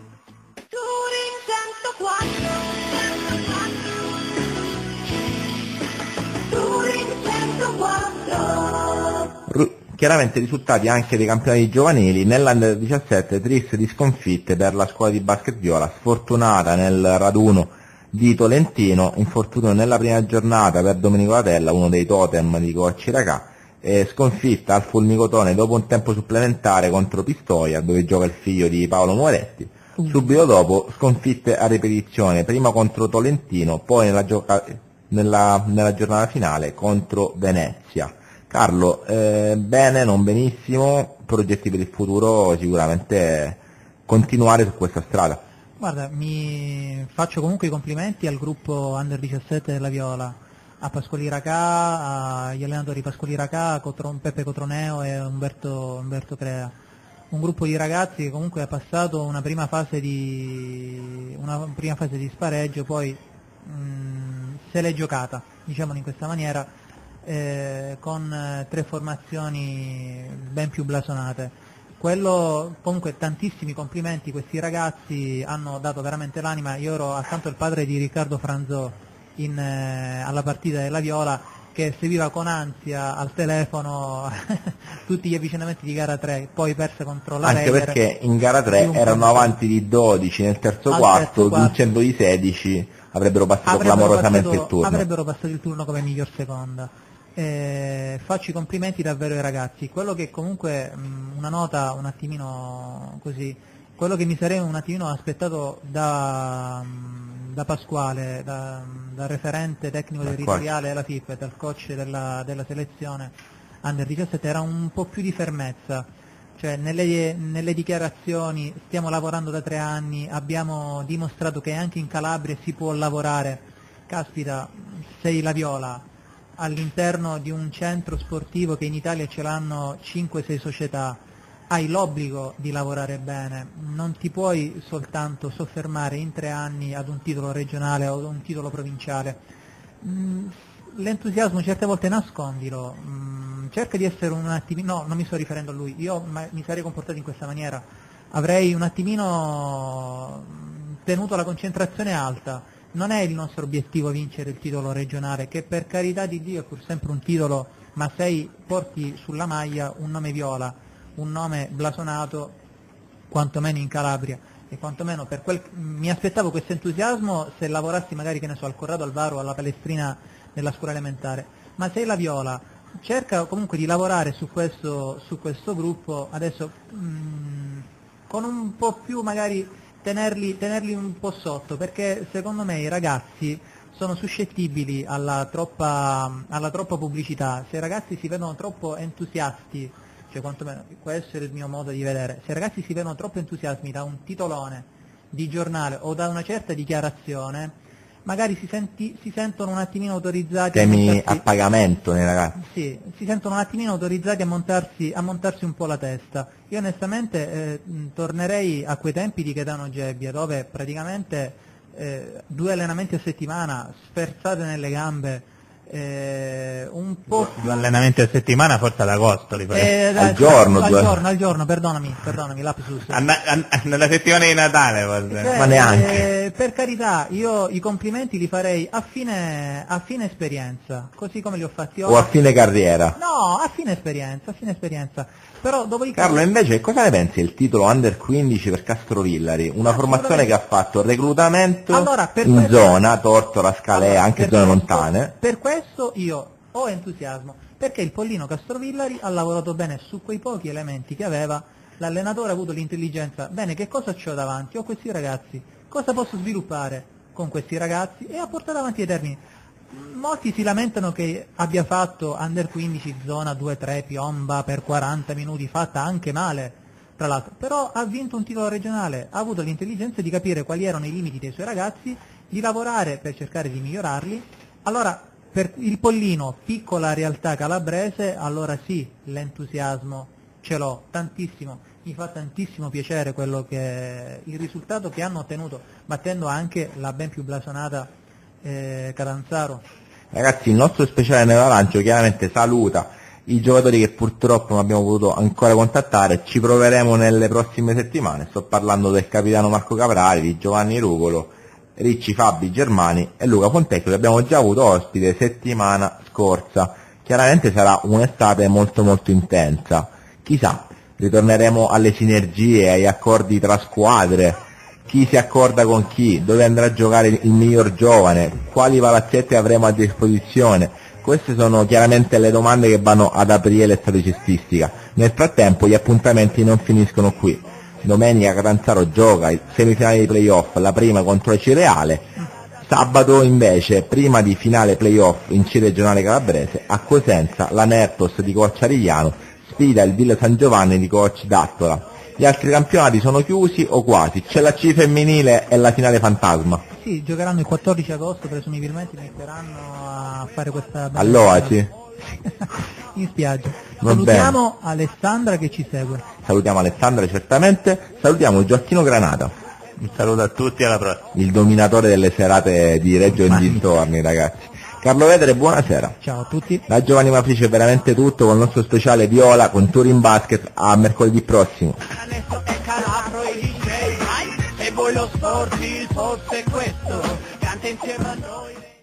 Speaker 4: Chiaramente risultati anche dei campionati giovanili. Nell'Under 17 triste di sconfitte per la scuola di basket viola, sfortunata nel raduno di Tolentino, infortunio nella prima giornata per Domenico Latella, uno dei totem di Coach Iracà, sconfitta al Fulmicotone dopo un tempo supplementare contro Pistoia, dove gioca il figlio di Paolo Moretti. Subito dopo sconfitte a ripetizione, prima contro Tolentino, poi nella giornata finale contro Venezia. Carlo, bene, non benissimo, progetti per il futuro, sicuramente continuare su questa strada.
Speaker 5: Guarda, mi faccio comunque i complimenti al gruppo Under 17 della Viola, a Pasquali Racà, agli allenatori Pasquali Racà, Peppe Cotroneo e Umberto Crea. Un gruppo di ragazzi che comunque ha passato una prima fase di spareggio, poi se l'è giocata, diciamolo in questa maniera, con 3 formazioni ben più blasonate. Comunque tantissimi complimenti, questi ragazzi hanno dato veramente l'anima. Io ero accanto al padre di Riccardo Franzò alla partita della Viola, che seguiva con ansia al telefono tutti gli avvicinamenti di gara 3, poi perse contro la
Speaker 4: Anche
Speaker 5: Reger,
Speaker 4: perché in gara 3 erano avanti di 12 nel terzo quarto, vincendo di 16 avrebbero passato clamorosamente il turno.
Speaker 5: Avrebbero passato il turno come miglior seconda. Faccio i complimenti davvero ai ragazzi. Quello che comunque una nota un attimino così, quello che mi sarei un attimino aspettato da Pasquale, dal referente tecnico territoriale della FIP, dal coach della selezione Under 17, era un po' più di fermezza. Cioè nelle dichiarazioni: stiamo lavorando da 3 anni, abbiamo dimostrato che anche in Calabria si può lavorare. Caspita, sei la Viola, all'interno di un centro sportivo che in Italia ce l'hanno 5-6 società, hai l'obbligo di lavorare bene, non ti puoi soltanto soffermare in 3 anni ad un titolo regionale o ad un titolo provinciale. L'entusiasmo certe volte nascondilo, cerca di essere un attimino, no, non mi sto riferendo a lui, io mi sarei comportato in questa maniera, avrei un attimino tenuto la concentrazione alta. Non è il nostro obiettivo vincere il titolo regionale, che per carità di Dio è pur sempre un titolo, ma porti sulla maglia un nome Viola, un nome blasonato, quantomeno in Calabria, e quantomeno mi aspettavo questo entusiasmo se lavorassi magari, che ne so, al Corrado Alvaro o alla Palestrina nella scuola elementare, ma sei la Viola, cerca comunque di lavorare su questo gruppo, adesso con un po' più magari tenerli un po' sotto, perché secondo me i ragazzi sono suscettibili alla troppa pubblicità. Se i ragazzi si vedono troppo entusiasti, cioè quantomeno questo è il mio modo di vedere, se i ragazzi si vedono troppo entusiasmi da un titolone di giornale o da una certa dichiarazione, magari si sentono un attimino autorizzati
Speaker 4: temi a pagamento nei ragazzi.
Speaker 5: Sì, si sentono un attimino autorizzati a montarsi un po' la testa. Io onestamente tornerei a quei tempi di Gaetano Gebbia, dove praticamente 2 allenamenti a settimana, sferzate nelle gambe, un po'
Speaker 7: 2 allenamenti a settimana, forse ad agosto li farei.
Speaker 4: Al giorno,
Speaker 5: perdonami, lapsus.
Speaker 7: Nella settimana di Natale forse.
Speaker 4: Ma neanche.
Speaker 5: Per carità, io i complimenti li farei a fine esperienza, così come li ho fatti ora.
Speaker 4: O a fine carriera.
Speaker 5: No, a fine esperienza. Però dopodiché...
Speaker 4: Carlo, invece cosa ne pensi del titolo Under 15 per Castrovillari? Una formazione che ha fatto reclutamento in zona, Tortora, Scalea, anche zone lontane.
Speaker 5: Per questo io ho entusiasmo, perché il Pollino Castrovillari ha lavorato bene su quei pochi elementi che aveva, l'allenatore ha avuto l'intelligenza, bene, che cosa c'ho davanti? Ho questi ragazzi, cosa posso sviluppare con questi ragazzi? E ha portato avanti i termini. Molti si lamentano che abbia fatto Under 15 zona 2-3 piomba per 40 minuti, fatta anche male tra l'altro, però ha vinto un titolo regionale, ha avuto l'intelligenza di capire quali erano i limiti dei suoi ragazzi, di lavorare per cercare di migliorarli. Allora per il Pollino, piccola realtà calabrese, allora sì, l'entusiasmo ce l'ho tantissimo, mi fa tantissimo piacere il risultato che hanno ottenuto, battendo anche la ben più blasonata Catanzaro.
Speaker 4: Ragazzi, il nostro speciale nell'arancio chiaramente saluta i giocatori che purtroppo non abbiamo potuto ancora contattare, ci proveremo nelle prossime settimane. Sto parlando del capitano Marco Caprari, di Giovanni Rugolo, Ricci, Fabi, Germani e Luca Fontecchio, che abbiamo già avuto ospite settimana scorsa. Chiaramente sarà un'estate molto molto intensa, chissà, ritorneremo alle sinergie, agli accordi tra squadre, chi si accorda con chi, dove andrà a giocare il miglior giovane, quali palazzetti avremo a disposizione. Queste sono chiaramente le domande che vanno ad aprire l'estate cestistica. Nel frattempo gli appuntamenti non finiscono qui. Domenica Catanzaro gioca il semifinale di playoff, la prima contro il Cireale. Sabato invece, prima di finale playoff in C regionale calabrese, a Cosenza la Nertos di coach Arigliano sfida il Villa San Giovanni di coach Dattola. Gli altri campionati sono chiusi o quasi, c'è la C femminile e la finale fantasma.
Speaker 5: Sì, giocheranno il 14 agosto, presumibilmente inizieranno a fare questa...
Speaker 4: All'Oasi?
Speaker 5: In spiaggia.
Speaker 4: Va
Speaker 5: Salutiamo bene. Alessandra che ci segue.
Speaker 4: Salutiamo Alessandra certamente, salutiamo Gioacchino Granata.
Speaker 7: Un saluto a tutti, alla prossima.
Speaker 4: Il dominatore delle serate di Reggio e dintorni, ragazzi. Carlo Vedere, buonasera.
Speaker 5: Ciao a tutti.
Speaker 4: Da Giovanni Matrice è veramente tutto con il nostro speciale Viola con Touring Basket a mercoledì prossimo.
Speaker 1: Se voi lo sport, il posto è questo, canta insieme a noi.